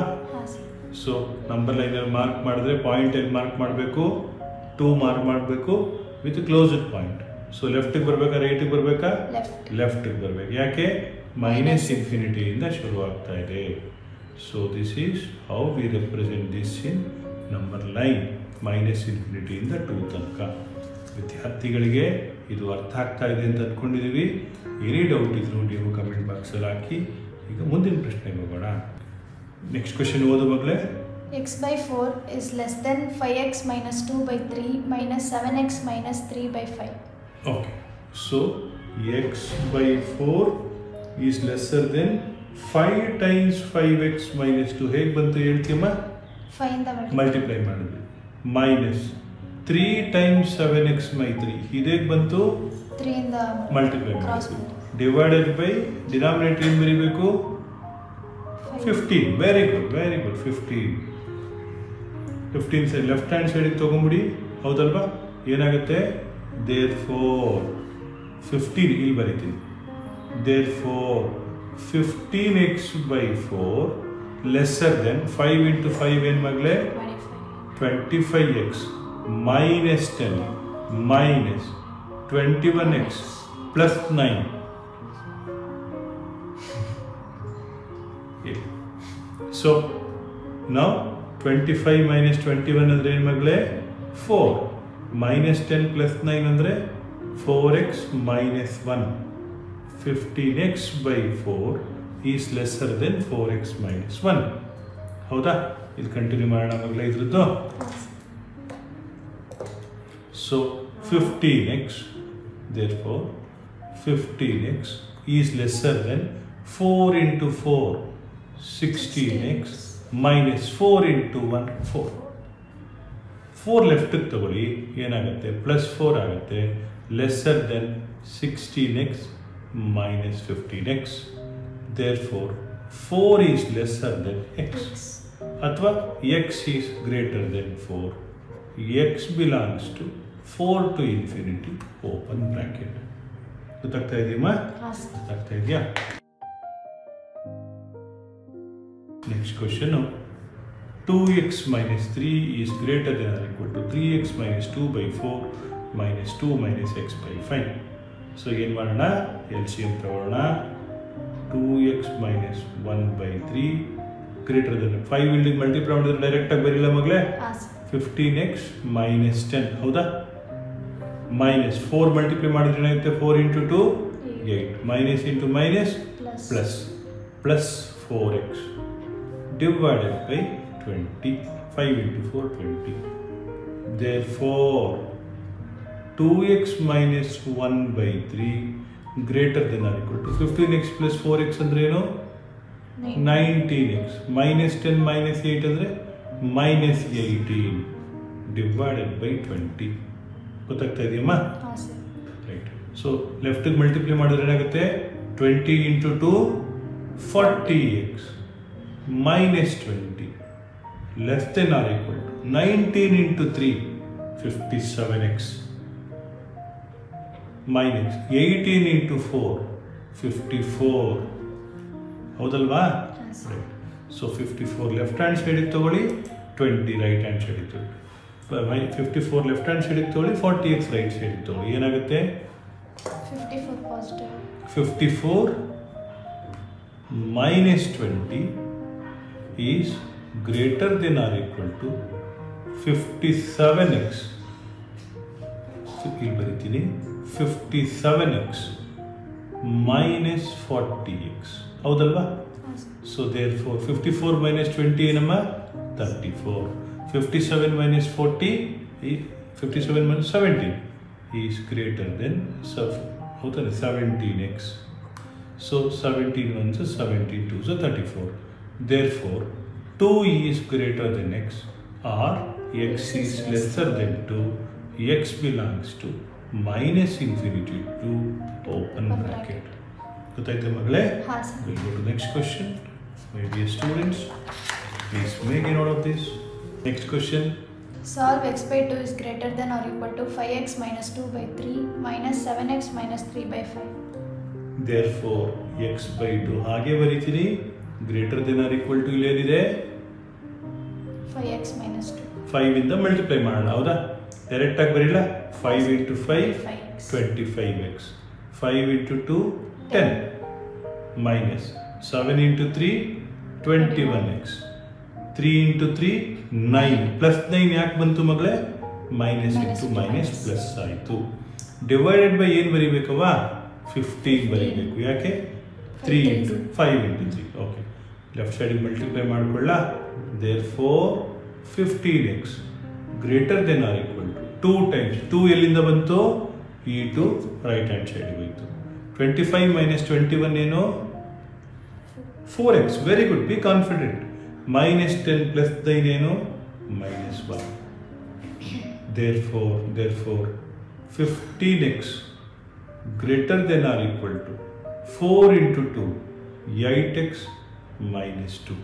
ಸೊ ನಂಬರ್ ಲೈನಲ್ಲಿ ಮಾರ್ಕ್ ಮಾಡಿದ್ರೆ ಪಾಯಿಂಟ್ ಎಲ್ಲಿ ಮಾರ್ಕ್ ಮಾಡಬೇಕು? ಟೂ ಮಾರ್ಕ್ ಮಾಡಬೇಕು ವಿತ್ ಕ್ಲೋಸ್ಡ್ ಪಾಯಿಂಟ್. ಸೊ ಲೆಫ್ಟಿಗೆ ಬರಬೇಕಾ ರೈಟಿಗೆ ಬರಬೇಕಾ? ಲೆಫ್ಟಿಗೆ ಬರಬೇಕು. ಯಾಕೆ? ಮೈನಸ್ ಇನ್ಫಿನಿಟಿಯಿಂದ ಶುರು ಆಗ್ತಾ ಇದೆ. So this is how we represent this in number line. Minus ಇನ್ಫಿನಿಟಿಯಿಂದ ಟೂ ತನಕ. ವಿದ್ಯಾರ್ಥಿಗಳಿಗೆ ಇದು ಅರ್ಥ ಆಗ್ತಾ ಇದೆ ಅಂತ ಅಂದ್ಕೊಂಡಿದ್ದೀವಿ. ಏನೇ ಡೌಟ್ ಇದ್ರು ನೀವು ಕಮೆಂಟ್ ಬಾಕ್ಸಲ್ಲಿ ಹಾಕಿ. ಈಗ ಮುಂದಿನ ಪ್ರಶ್ನೆಗೆ ಹೋಗೋಣ. ನೆಕ್ಸ್ಟ್ ಕ್ವೆಶ್ಚನ್ ಓದು ಮಗಳೇ. x by four is less than five x minus two by three minus seven x minus three by five. Okay. So x by four is lesser than five times five x minus two. ಹೇಗೆ ಬಂತು ಹೇಳ್ತೀಯಮ್ಮ? five ಇಂದ multiply ಮಾಡಿದ್ವಿ. Minus three times seven x my three. ಇದೇಗೆ ಬಂತು? three ಇಂದ multiply ಮಾಡಿದ್ವಿ. Divided by denominator ಏನು ಬರೀಬೇಕು? Fifteen. Very good very good. Fifteen. Fifteen side left hand ಸೈಡಿಗೆ ತೊಗೊಂಬಿಡಿ, ಹೌದಲ್ವಾ? ಏನಾಗುತ್ತೆ? ದೇರ್ ಫೋರ್ ಫಿಫ್ಟೀನ್ ಇಲ್ಲಿ ಬರೀತೀನಿ. Therefore fifteen x by four lesser than five into five ಏನು ಮಗಳೇ? Twenty five x minus ten minus twenty one x plus nine. So ನಾವು twenty five minus twenty one ಅಂದರೆ ಏನು ಮಗಳೇ? Four. Minus ten plus nine ಅಂದರೆ four x minus one. Fifteen x by four is lesser than four x minus one. ಹೌದಾ? ಇದು continue ಮಾಡೋಣ ಮಗಳೇ ಇದ್ರದ್ದು. So fifteen x therefore fifteen x is lesser than four into four sixteen x minus four into one four. Four ಲೆಫ್ಟಿಗೆ ತಗೊಳ್ಳಿ, ಏನಾಗುತ್ತೆ? Plus four ಆಗುತ್ತೆ. Lesser than sixteen x minus fifteen x. Therefore four is lesser than x ಅಥವಾ x is greater than four. X belongs to four to infinity open bracket. ಗೊತ್ತಾಗ್ತಾ ಇದೆಯಮ್ಮ? ಗೊತ್ತಾಗ್ತಾ ಇದೆಯಾ? Next question. two x minus three is greater than or equal to three x minus two by four minus two minus x by five. So ಏನು ಮಾಡೋಣ? L C M ತಗೊಳ್ಳೋಣ. two x minus one by three greater than five ಇಲ್ಲಿ multiply ಮಾಡಿದ್ರೆ direct ಆಗಿ ಬರಿಲ್ಲ ಮಗಳೇ? Fifteen x minus ten. ಹೌದಾ? Minus four multiply ಮಾಡಿದ್ರೆ ಏನಾಗುತ್ತೆ? Four into two eight. Minus into minus plus plus four x divided by twenty. five into four, twenty. Therefore, two x minus one by three greater than or equal to fifteen x plus four x andre eno nineteen x minus ten minus eight andre minus eighteen divided by twenty. ಗೊತ್ತಾಗ್ತಾ ಇದೆಯಮ್ಮ? Right. So ಲೆಫ್ಟಿಗೆ multiply ಮಾಡಿದ್ರೆ ಏನಾಗುತ್ತೆ? Twenty into two forty x minus twenty less than or equal to nineteen into three fifty-seven x minus eighteen into four fifty-four. ಹೌದಲ್ವಾ? Right. So fifty four left hand ಸೈಡಿಗೆ ತಗೊಳ್ಳಿ, twenty right hand ಸೈಡಿಗೆ ತಗೊಳ್ಳಿ. Fifty four left hand ಸೈಡಿಗೆ ತಗೊಳ್ಳಿ, forty X right ಸೈಡಿಗೆ ತಗೊಳ್ಳಿ. ಏನಾಗುತ್ತೆ? Fifty four positive. Fifty four minus twenty is greater than or equal to fifty-seven x. So ಇಲ್ಲಿ ಬರೀತೀನಿ fifty-seven x minus forty x. ಹೌದಲ್ವಾ? So therefore fifty-four minus twenty ಏನಮ್ಮ thirty-four. fifty-seven minus forty, fifty-seven minus seventeen is greater than seventeen x. So seventeen ones is seventeen twos are thirty-four. Therefore two is greater than x or x is lesser than two. X belongs to minus infinity to open bracket. ಗೊತ್ತಾಯ್ತಾ ಮಗಳೇ? We'll go to next question. My dear students, please make a note of this. Next question. Solve x by two is greater than or equal to five x minus two by three minus seven x minus three by five. Therefore x by two ಹಾಗೆ ಬರೀತೀನಿ, greater than or equal to ಇಲ್ಲಿ ಏನಿದೆ five x minus two. five ಇಂದ multiply ಮಾಡೋಣ, ಹೌದಾ? Direct ಆಗಿ ಬರೀಲ್ಲ. five into five twenty-five x, five into two ten minus seven into three twenty-one x, three into three nine plus nine ಯಾಕೆ ಬಂತು ಮಗಳೇ? minus into minus plus ಆಯಿತು. Divided by ಏನು ಬರೀಬೇಕವ್ವ? fifteen ಬರೀಬೇಕು. ಯಾಕೆ? three into five into three. Okay, left ಸೈಡಿಗೆ multiply ಮಾಡ್ಕೊಳ್ಳ. therefore fifteen x greater than or equal to two times two ಎಲ್ಲಿಂದ ಬಂತು? ಈ ಟು ರೈಟ್ ಹ್ಯಾಂಡ್ ಸೈಡ್ ಹೋಯಿತು. twenty-five minus twenty-one ಏನು? four x. Very good, be confident. minus ten plus nine ಏನು? minus one. therefore therefore fifteen x greater than or equal to four into two eight x minus two.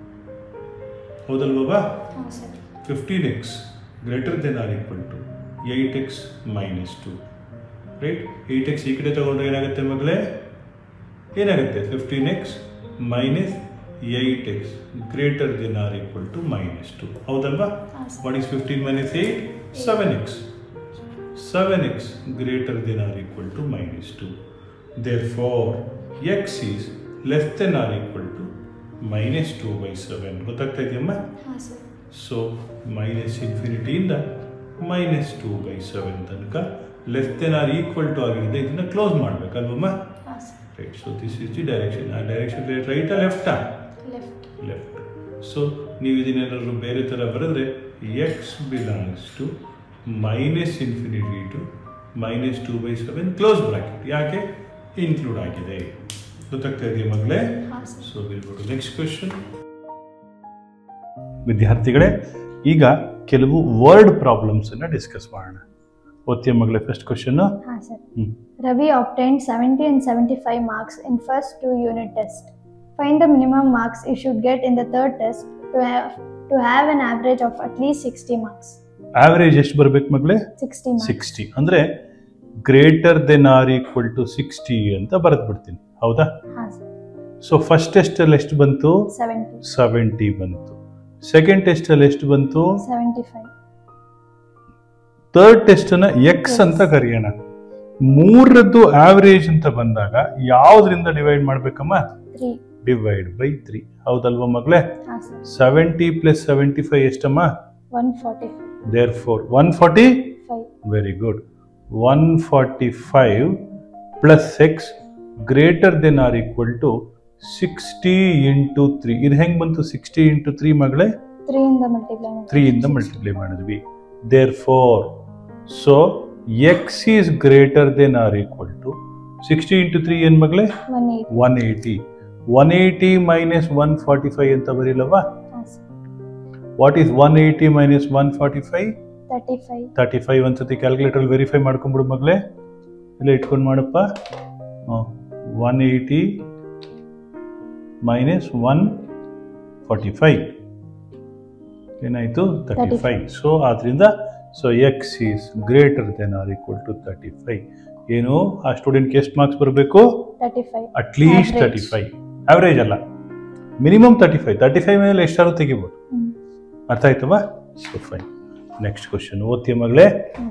ಹೌದಲ್ವಾ? fifteen x greater than or equal to eight x minus two. Right? eight x ಈ ಕಡೆ ತಗೊಂಡ್ರೆ ಏನಾಗುತ್ತೆ ಮಗಳೇ? ಏನಾಗುತ್ತೆ? fifteen x minus eight x greater than or equal to minus two. ಹೌದಲ್ವಾ? What is fifteen minus eight? seven x. seven x greater than or equal to minus two. Therefore x is less than or equal to minus two by seven. ಗೊತ್ತಾಗ್ತಾ ಇದೆಯಮ್ಮ? So minus ಇನ್ಫಿನಿಟಿಯಿಂದ minus two by seven ತನಕ less than or equal to ಆಗಿದೆ. ಇದನ್ನ close ಮಾಡ್ಬೇಕಲ್ವಮ್ಮ? Right. So this is the direction. ಆ direction ರೈಟಾ ಲೆಫ್ಟಾ? ಲೆಫ್ಟ್. ಸೊ ನೀವು ಇದನ್ನೇನಾದ್ರು ಬೇರೆ ಥರ ಬರೆದ್ರೆ x belongs to minus infinity to minus two by seven close bracket. ಯಾಕೆ? ಇನ್ಕ್ಲೂಡ್ ಆಗಿದೆ. ಗೊತ್ತಾಗ್ತಾ ಇದೆಯಾ ಮಗಳೇ? So will go to next question. ವಿದ್ಯಾರ್ಥಿಗಳೇ, ಈಗ ಕೆಲವು ವರ್ಡ್ ಪ್ರಾಬ್ಲಮ್ಸ್ ಅನ್ನ ಡಿಸ್ಕಸ್ ಮಾಡೋಣ. ಓದ್ತೀಯ ಮಗಳೇ ಫಸ್ಟ್ ಕ್ವೆಶ್ಚನ್? ಹಾ sir. Ravi obtained seventy and seventy-five marks in first two unit test. Find the minimum marks he should get in the third test to have to have an average of at least sixty marks. Average ಎಷ್ಟು ಬರಬೇಕು ಮಗಳೇ? sixty marks. sixty ಅಂದ್ರೆ greater than or equal to sixty ಅಂತ ಬರೆದು ಬಿಡ್ತೀನಿ, ಹೌದಾ? ಹಾ sir. So first test ಅಲ್ಲಿ ಎಷ್ಟು ಬಂತು? seventy. ಸೆವೆಂಟಿ ಬಂತು. ಸೆಕೆಂಡ್ ಟೆಸ್ಟ್ ಅಲ್ಲಿ ಎಷ್ಟು ಬಂತು? seventy-five. ಥರ್ಡ್ ಟೆಸ್ಟ್ ಅನ್ನ ಎಕ್ಸ್ ಅಂತ ಕರೆಯೋಣ. ಮೂರದ್ದು ಆವರೇಜ್ ಅಂತ ಬಂದಾಗ ಯಾವ್ದ್ರಿಂದ ಡಿವೈಡ್ ಮಾಡ್ಬೇಕಮ್ಮ? three. Divide by three. ಹೌದಲ್ವಾ ಮಗಳೇ? ಹಾ sir. Seventy plus seventy five ಎಷ್ಟಮ್ಮ? one forty-five. Therefore one forty-five. Very good. one forty-five plus x greater than or equal to sixty into three. ಇದು ಹೆಂಗ್ ಬಂತು? sixty into three ಮಗಳೇ? three ಇಂದ multiply ಮಾಡಿ three ಇಂದ ಮಲ್ಟಿಪ್ಲೈ ಮಾಡಿದ್ವಿ. Therefore so x is greater than or equal to sixty into three ಏನ್ ಮಗಳೇ? one eighty. one eighty. one eighty minus one forty-five ಅಂತ ಬರೀಲವಾ? What is one eighty minus one forty-five? thirty-five. thirty-five ಒಂದ್ಸತಿ calculator verify ಮಾಡ್ಕೊಂಡ್ಬಿಡು ಮಗಳೇ. ಇಲ್ಲ ಇಟ್ಕೊಂಡು ಮಾಡಪ್ಪ. one eighty minus one forty-five ಏನಾಯ್ತು? thirty-five. So ಆದ್ರಿಂದ so x is greater than or equal to thirty-five. ಏನು ಆ ಸ್ಟೂಡೆಂಟ್ಗೆ ಎಷ್ಟು ಮಾರ್ಕ್ಸ್ ಬರಬೇಕು? thirty-five. At least thirty-five. ಆವರೇಜ್ ಅಲ್ಲ, ಮಿನಿಮಮ್ thirty-five. thirty-five ಮೇಲೆ ಎಷ್ಟಾದ್ರೂ ತೆಗಿಬೋದು. ಅರ್ಥ ಆಯ್ತವಾ? So fine. ನೆಕ್ಸ್ಟ್ ಕ್ವಶನ್ ಓದ್ತೀಯ ಮಗಳೇ?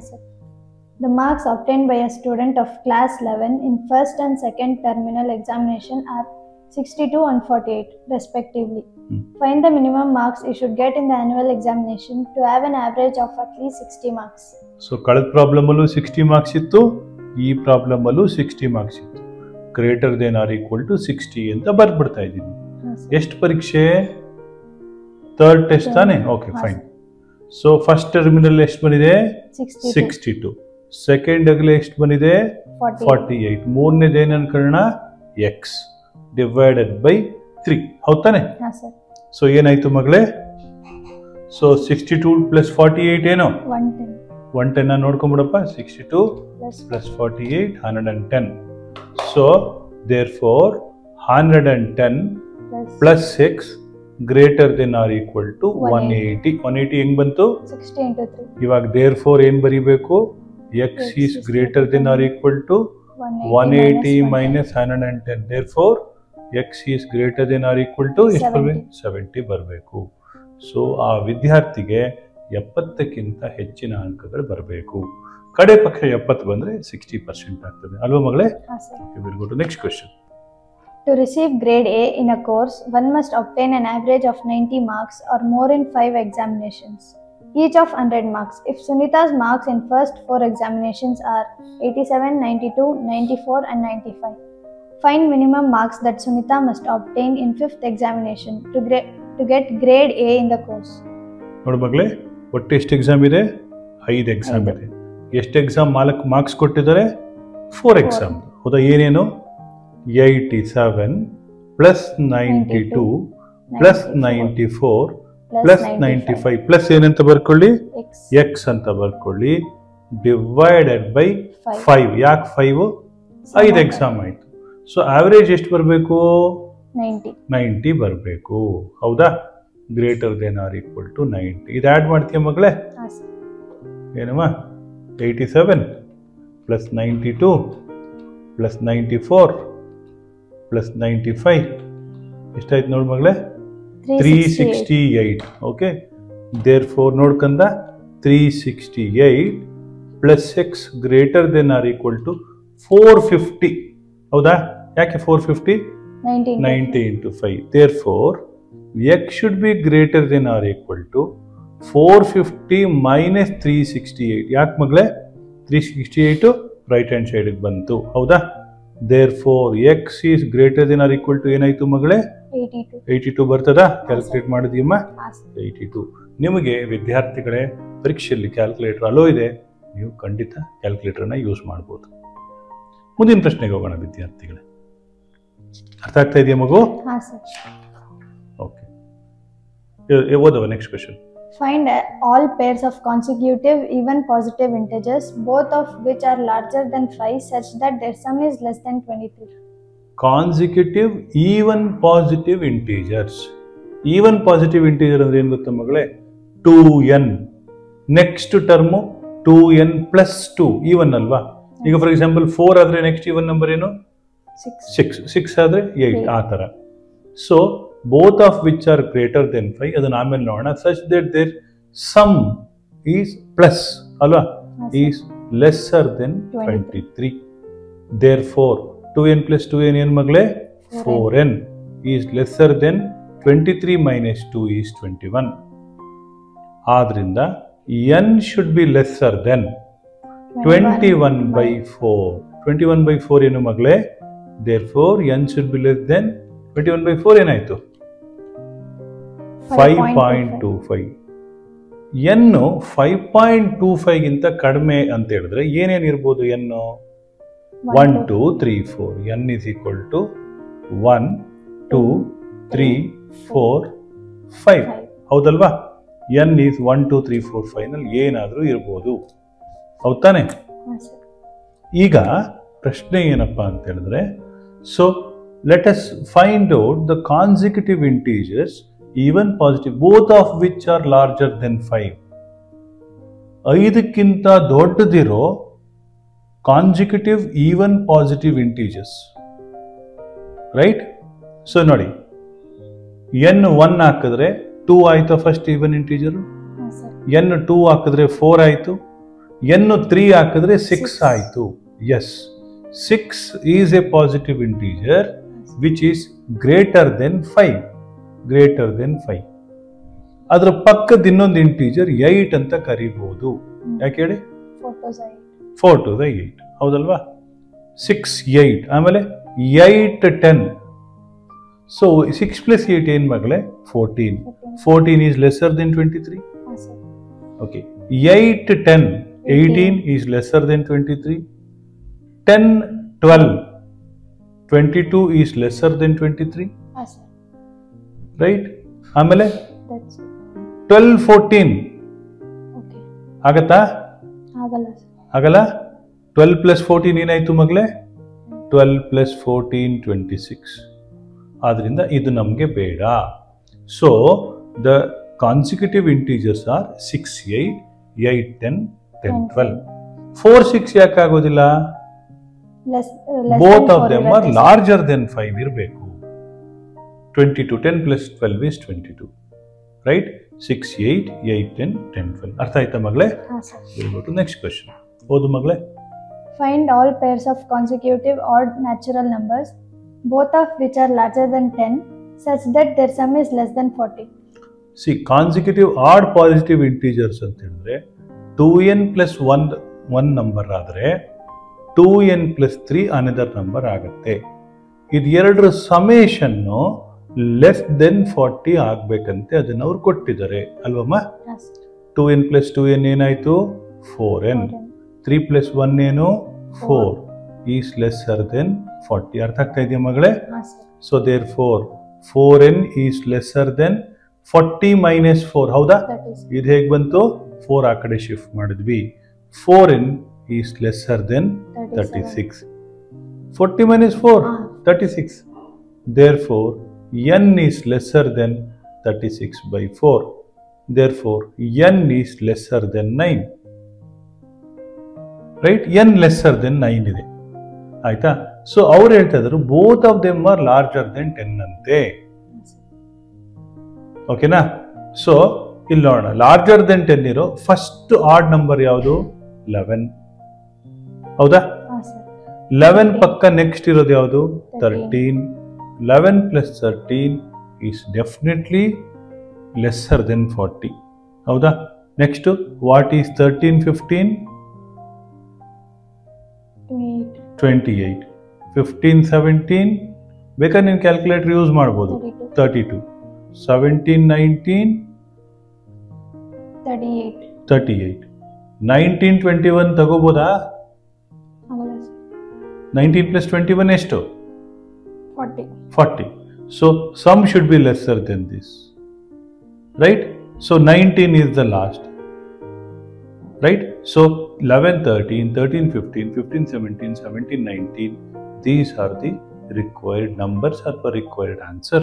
The marks obtained by a student of class eleven in first and second terminal examination are sixty-two and forty-eight respectively. Hmm. Find the minimum marks you should get in the annual examination to have an average of at least sixty marks. So ಕಳೆದ problem ಅಲ್ಲೂ sixty marks ಇತ್ತು, ಈ problem ಅಲ್ಲೂ sixty marks ಇತ್ತು. Greater than or equal to sixty ಅಂತ ಬರ್ದ್ಬಿಡ್ತಾ ಇದ್ದೀನಿ. ಎಷ್ಟು ಪರೀಕ್ಷೆ? ಥರ್ಡ್ ಟೆಸ್ಟ್ ತಾನೆ? ಓಕೆ ಹಾ, ಫೈನ್. ಸೊ ಫಸ್ಟ್ ಟರ್ಮಿನಲ್ ಎಷ್ಟು ಬಂದಿದೆ? Sixty sixty two. ಸೆಕೆಂಡ್ ಆಗಲಿ ಎಷ್ಟು ಬಂದಿದೆ? Forty forty eight. ಮೂರನೇದು ಏನು ಅನ್ಕೊಳ್ಳೋಣ? X divided by three. ಹೌದ್ ತಾನೆ? ಹಾಂ ಸರ್. ಸೊ ಏನಾಯ್ತು ಮಗಳೇ? So sixty two plus forty eight ಏನು? ಒನ್ ಟೆನ್ ಒನ್ ಟೆನ್ ನೋಡ್ಕೊಂಬಿಡಪ್ಪ. Sixty two plus plus forty eight hundred and ten. So therefore hundred and ten plus plus six greater than or equal to one eighty. One eighty ಹೆಂಗ್ ಬಂತು? Sixty into three ಇವಾಗ therefore ಏನ್ ಬರೀಬೇಕು? X is greater than or equal to one eighty minus hundred and ten. Therefore X is greater than or equal to ಎಷ್ಟು ಬರಬೇಕು? Seventy ಬರಬೇಕು. So ಆ ವಿದ್ಯಾರ್ಥಿಗೆ ಎಪ್ಪತ್ತಕ್ಕಿಂತ ಹೆಚ್ಚಿನ ಅಂಕಗಳು ಬರಬೇಕು. ಕಡೆ ಪಕ್ಷ ಎಪ್ಪತ್ತು ಬಂದ್ರೆ ಸಿಕ್ಸ್ಟಿ ಪರ್ಸೆಂಟ್ ಆಗ್ತದೆ ಅಲ್ವಾ ಮಗಳೇ? ಹಾಂ sir. Will go to next question. To receive grade A in a course, one must obtain an average of ninety marks or more in five examinations, each of one hundred marks. If Sunita's marks in first four examinations are eighty-seven, ninety-two, ninety-four and ninety-five, find minimum marks that Sunita must obtain in fifth examination to, gra- to get grade A in the course. ನೋಡು ಮಗಳೇ, ಒಟ್ಟು ಎಷ್ಟು exam ಇದೆ? ಐದು exam ಇದೆ. ಎಷ್ಟು exam ಮಾಲಕ್ marks ಕೊಟ್ಟಿದ್ದಾರೆ? Four exam. ಹೌದಾ? ಏನೇನು? Eighty seven plus ninety two plus ninety four plus ninety five plus ಏನಂತ ಬರ್ಕೊಳ್ಳಿ? X ಎಕ್ಸ್ ಅಂತ ಬರ್ಕೊಳ್ಳಿ ಡಿವೈಡೆಡ್ ಬೈ Five. ಫೈವ್. ಯಾಕೆ ಫೈವ್? ಐದು ಎಕ್ಸಾಮ್ ಆಯ್ತು. ಸೊ ಆವರೇಜ್ ಎಷ್ಟು ಬರಬೇಕು? ninety. ನೈಂಟಿ ಬರಬೇಕು. ಹೌದಾ? Greater than or equal to ninety. ಇದು ಆ್ಯಡ್ ಮಾಡ್ತೀಯ ಮಗಳೇ? ಹಾಂ ಸರ್. ಏನಮ್ಮ? Eighty seven plus ninety two plus ninety four plus ninety five ಎಷ್ಟಾಯ್ತು ನೋಡಿ ಮಗಳೇ? Three sixty eight. Okay, therefore ನೋಡ್ಕಂದ three sixty eight plus six greater than or equal to four fifty. ಹೌದಾ? ಯಾಕೆ four fifty? Ninety into five. Therefore x should be greater than or equal to four fifty minus three sixty eight. ಯಾಕೆ ಮಗಳೇ? Three sixty eight right hand ಸೈಡಿಗೆ ಬಂತು. ಹೌದಾ? Therefore X is greater than or equal to ಏನಾಯ್ತು ಮಗಳೇ? Eighty two ಬರ್ತದಾ? Calculate ಮಾಡಿದೀಯಮ್ಮ? Eighty to. ನಿಮಗೆ ವಿದ್ಯಾರ್ಥಿಗಳೇ ಪರೀಕ್ಷೆಯಲ್ಲಿ ಕ್ಯಾಲ್ಕುಲೇಟರ್ ಅಲೋ ಇದೆ, ನೀವು ಖಂಡಿತ ಕ್ಯಾಲ್ಕುಲೇಟರ್ನ ಯೂಸ್ ಮಾಡ್ಬೋದು. ಮುಂದಿನ ಪ್ರಶ್ನೆಗೆ ಹೋಗೋಣ ವಿದ್ಯಾರ್ಥಿಗಳೇ. ಅರ್ಥ ಆಗ್ತಾ ಇದೆಯಾ ಮಗು? ಹಾಂ ಸರ್. ಓಕೆ, ಓದವ next question. Find all pairs of consecutive even positive integers, both of which are larger than five, such that their sum is less than twenty-three. Consecutive even positive integers. Even positive integer ಅಂದ್ರೆ ಏನು ಗೊತ್ತಾ ಮಗಳೇ? Two n. Next term two n plus two. Even ಅಲ್ವಾ? ಈಗ for example four ಆದ್ರೆ next even number ಏನು? Six. Six ಆದ್ರೆ eight. ಆ ತರ. So both of which are greater than five, ಅದನ್ನ ಆಮೇಲೆ ನೋಡೋಣ. such that their sum is plus ಅಲ್ವಾ? is lesser than twenty-three. therefore two n plus two n ಏನು ಮಗಳೇ? four n is lesser than twenty-three minus two is twenty-one. ಆದ್ರಿಂದ n should be lesser than twenty-one by four. twenty-one by four ಏನು ಮಗಳೇ? therefore n should be less than twenty-one by four ಏನಾಯ್ತು? Five point two five. N five point two five ಗಿಂತ ಕಡಿಮೆ ಅಂತ ಹೇಳಿದ್ರೆ ಏನೇನು ಇರ್ಬೋದು? N one two three four. N is equal to one two three four five. ಹೌದಲ್ವಾ? N is one two three four five ನಲ್ಲಿ ಏನಾದರೂ ಇರ್ಬೋದು. ಹೌದ್ ತಾನೆ? ಈಗ ಪ್ರಶ್ನೆ ಏನಪ್ಪಾ ಅಂತ ಹೇಳಿದ್ರೆ, so let us find out the consecutive integers even positive both of which are larger than five. ಐದಕ್ಕಿಂತ ದೊಡ್ಡದಿರೋ consecutive even positive integers, right? ಸೊ ನೋಡಿ, n ಒನ್ ಹಾಕಿದ್ರೆ ಟೂ ಆಯ್ತು first even integer. n two ಹಾಕಿದ್ರೆ ಫೋರ್ ಆಯ್ತು. n three ಹಾಕಿದ್ರೆ six ಆಯ್ತು. Yes, six is a positive integer which is greater than five. greater than five. ಅದರ ಪಕ್ಕದ ಇನ್ನೊಂದು ಇಂಟೀಜರ್ ಏಟ್ ಅಂತ ಕರಿಬಹುದು. ಯಾಕೆ ಹೇಳಿ? Four to the eight. ಹೌದಲ್ವಾ? Six eight. ಆಮೇಲೆ eight ten. So six plus eight ಏನು ಮಗಳೇ fourteen fourteen is lesser than twenty three okay eight ten eighteen is lesser than twenty three ten twelve twenty two is lesser than twenty three right ಆಮೇಲೆ twelve fourteen ಆಗತ್ತಾ ಆಗಲ್ಲ twelve plus fourteen ಏನಾಯ್ತು ಮಗಳೇ twelve plus fourteen twenty six ಆದ್ರಿಂದ ಇದು ನಮಗೆ ಬೇಡ so the consecutive integers R six eight eight ten ten twelve four six ಯಾಕೆ ಆಗೋದಿಲ್ಲ both of them are larger than five ಇರಬೇಕು twenty two ten plus twelve is twenty two right six eight eight ten ten twelve ಅರ್ಥ ಆಯ್ತಾ ಮಗಳೇ next question ಓದು ಮಗಳೇ Find all pairs of consecutive odd natural numbers, both of which are larger than ten, such that their sum is less than forty. See, consecutive odd positive integers ಅಂತ ಹೇಳಿದ್ರೆ two n plus one one number ಆದರೆ two n plus three another number ಆಗುತ್ತೆ. ಇದು ಎರಡರ ಸಮೇಷನ್ನು less than forty ಆಗ್ಬೇಕಂತೆ ಅದನ್ನ ಅವ್ರು ಕೊಟ್ಟಿದ್ದಾರೆ ಅಲ್ವಮ್ಮ. Two n plus two n ಏನಾಯ್ತು four n, three plus one ಏನು four is lesser than forty. ಅರ್ಥ ಆಗ್ತಾ ಇದೆಯಾ ಮಗಳೇ? So therefore four n is lesser than forty minus four. ಹೌದಾ? ಇದು ಹೇಗೆ ಬಂತು? ಫೋರ್ ಆ ಕಡೆ ಶಿಫ್ಟ್ ಮಾಡಿದ್ವಿ. Four n is lesser than thirty six. Forty minus four thirty six. Therefore n is lesser than thirty six by four. Therefore n is lesser than nine. Right? N lesser than nine ಇದೆ. ಆಯ್ತಾ? So ಅವ್ರು ಹೇಳ್ತಾ ಇದ್ರು both of them are larger than ten ಅಂತೆ. ಓಕೆನಾ? So ಇಲ್ಲಿ ನೋಡೋಣ, larger than ten ಇರೋ ಫಸ್ಟ್ ಆಡ್ ನಂಬರ್ ಯಾವುದು? ಲೆವೆನ್. ಹೌದಾ? ಲೆವೆನ್ ಪಕ್ಕ ನೆಕ್ಸ್ಟ್ ಇರೋದು ಯಾವುದು? Thirteen. Eleven plus thirteen is definitely lesser than forty. ಹೌದಾ? Next what is thirteen fifteen? Twenty eight. Fifteen seventeen ಬೇಕಾದ್ರೆ ನೀವು ಕ್ಯಾಲ್ಕುಲೇಟರ್ ಯೂಸ್ ಮಾಡ್ಬೋದು. Thirty two. Seventeen nineteen thirty eight. Nineteen twenty one ತಗೋಬೋದಾ? Nineteen plus twenty one ಎಷ್ಟು? Forty. So sum should be lesser than this. Right? So nineteen is the last. Right? So eleven, thirteen, thirteen, fifteen, fifteen, seventeen, seventeen, nineteen, these are the required numbers or the required answer.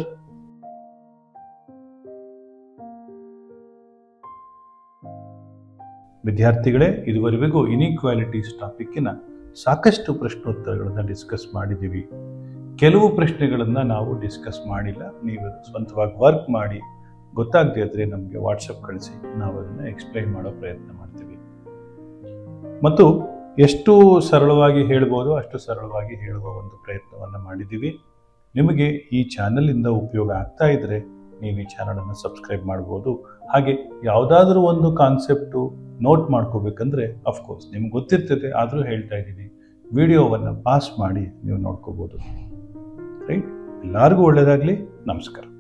ವಿದ್ಯಾರ್ಥಿಗಳೇ, ಇದುವರೆಗೂ inequalities ಟಾಪಿಕ್ಕಿನ ಸಾಕಷ್ಟು ಪ್ರಶ್ನೋತ್ತರಗಳನ್ನು discuss ಮಾಡಿದ್ದೀವಿ. ಕೆಲವು ಪ್ರಶ್ನೆಗಳನ್ನು ನಾವು discuss ಮಾಡಿಲ್ಲ. ನೀವು ಸ್ವಂತವಾಗಿ ವರ್ಕ್ ಮಾಡಿ ಗೊತ್ತಾಗದೇ ಇದ್ರೆ ನಮಗೆ ವಾಟ್ಸಪ್ ಕಳಿಸಿ, ನಾವು ಅದನ್ನು ಎಕ್ಸ್ಪ್ಲೈನ್ ಮಾಡೋ ಪ್ರಯತ್ನ ಮಾಡ್ತೀವಿ. ಮತ್ತು ಎಷ್ಟು ಸರಳವಾಗಿ ಹೇಳ್ಬೋದು ಅಷ್ಟು ಸರಳವಾಗಿ ಹೇಳುವ ಒಂದು ಪ್ರಯತ್ನವನ್ನು ಮಾಡಿದ್ದೀವಿ. ನಿಮಗೆ ಈ ಚಾನಲಿಂದ ಉಪಯೋಗ ಆಗ್ತಾ ಇದ್ದರೆ ನೀವು ಈ ಚಾನಲನ್ನು ಸಬ್ಸ್ಕ್ರೈಬ್ ಮಾಡ್ಬೋದು. ಹಾಗೆ ಯಾವುದಾದ್ರೂ ಒಂದು ಕಾನ್ಸೆಪ್ಟು ನೋಟ್ ಮಾಡ್ಕೋಬೇಕಂದ್ರೆ ಅಫ್ಕೋರ್ಸ್ ನಿಮ್ಗೆ ಗೊತ್ತಿರ್ತದೆ, ಆದರೂ ಹೇಳ್ತಾ ಇದ್ದೀನಿ, ವಿಡಿಯೋವನ್ನು ಪಾಸ್ ಮಾಡಿ ನೀವು ನೋಡ್ಕೋಬೋದು. ರೈಟ್? ಎಲ್ಲರಿಗೂ ಒಳ್ಳೆಯದಾಗಲಿ. ನಮಸ್ಕಾರ.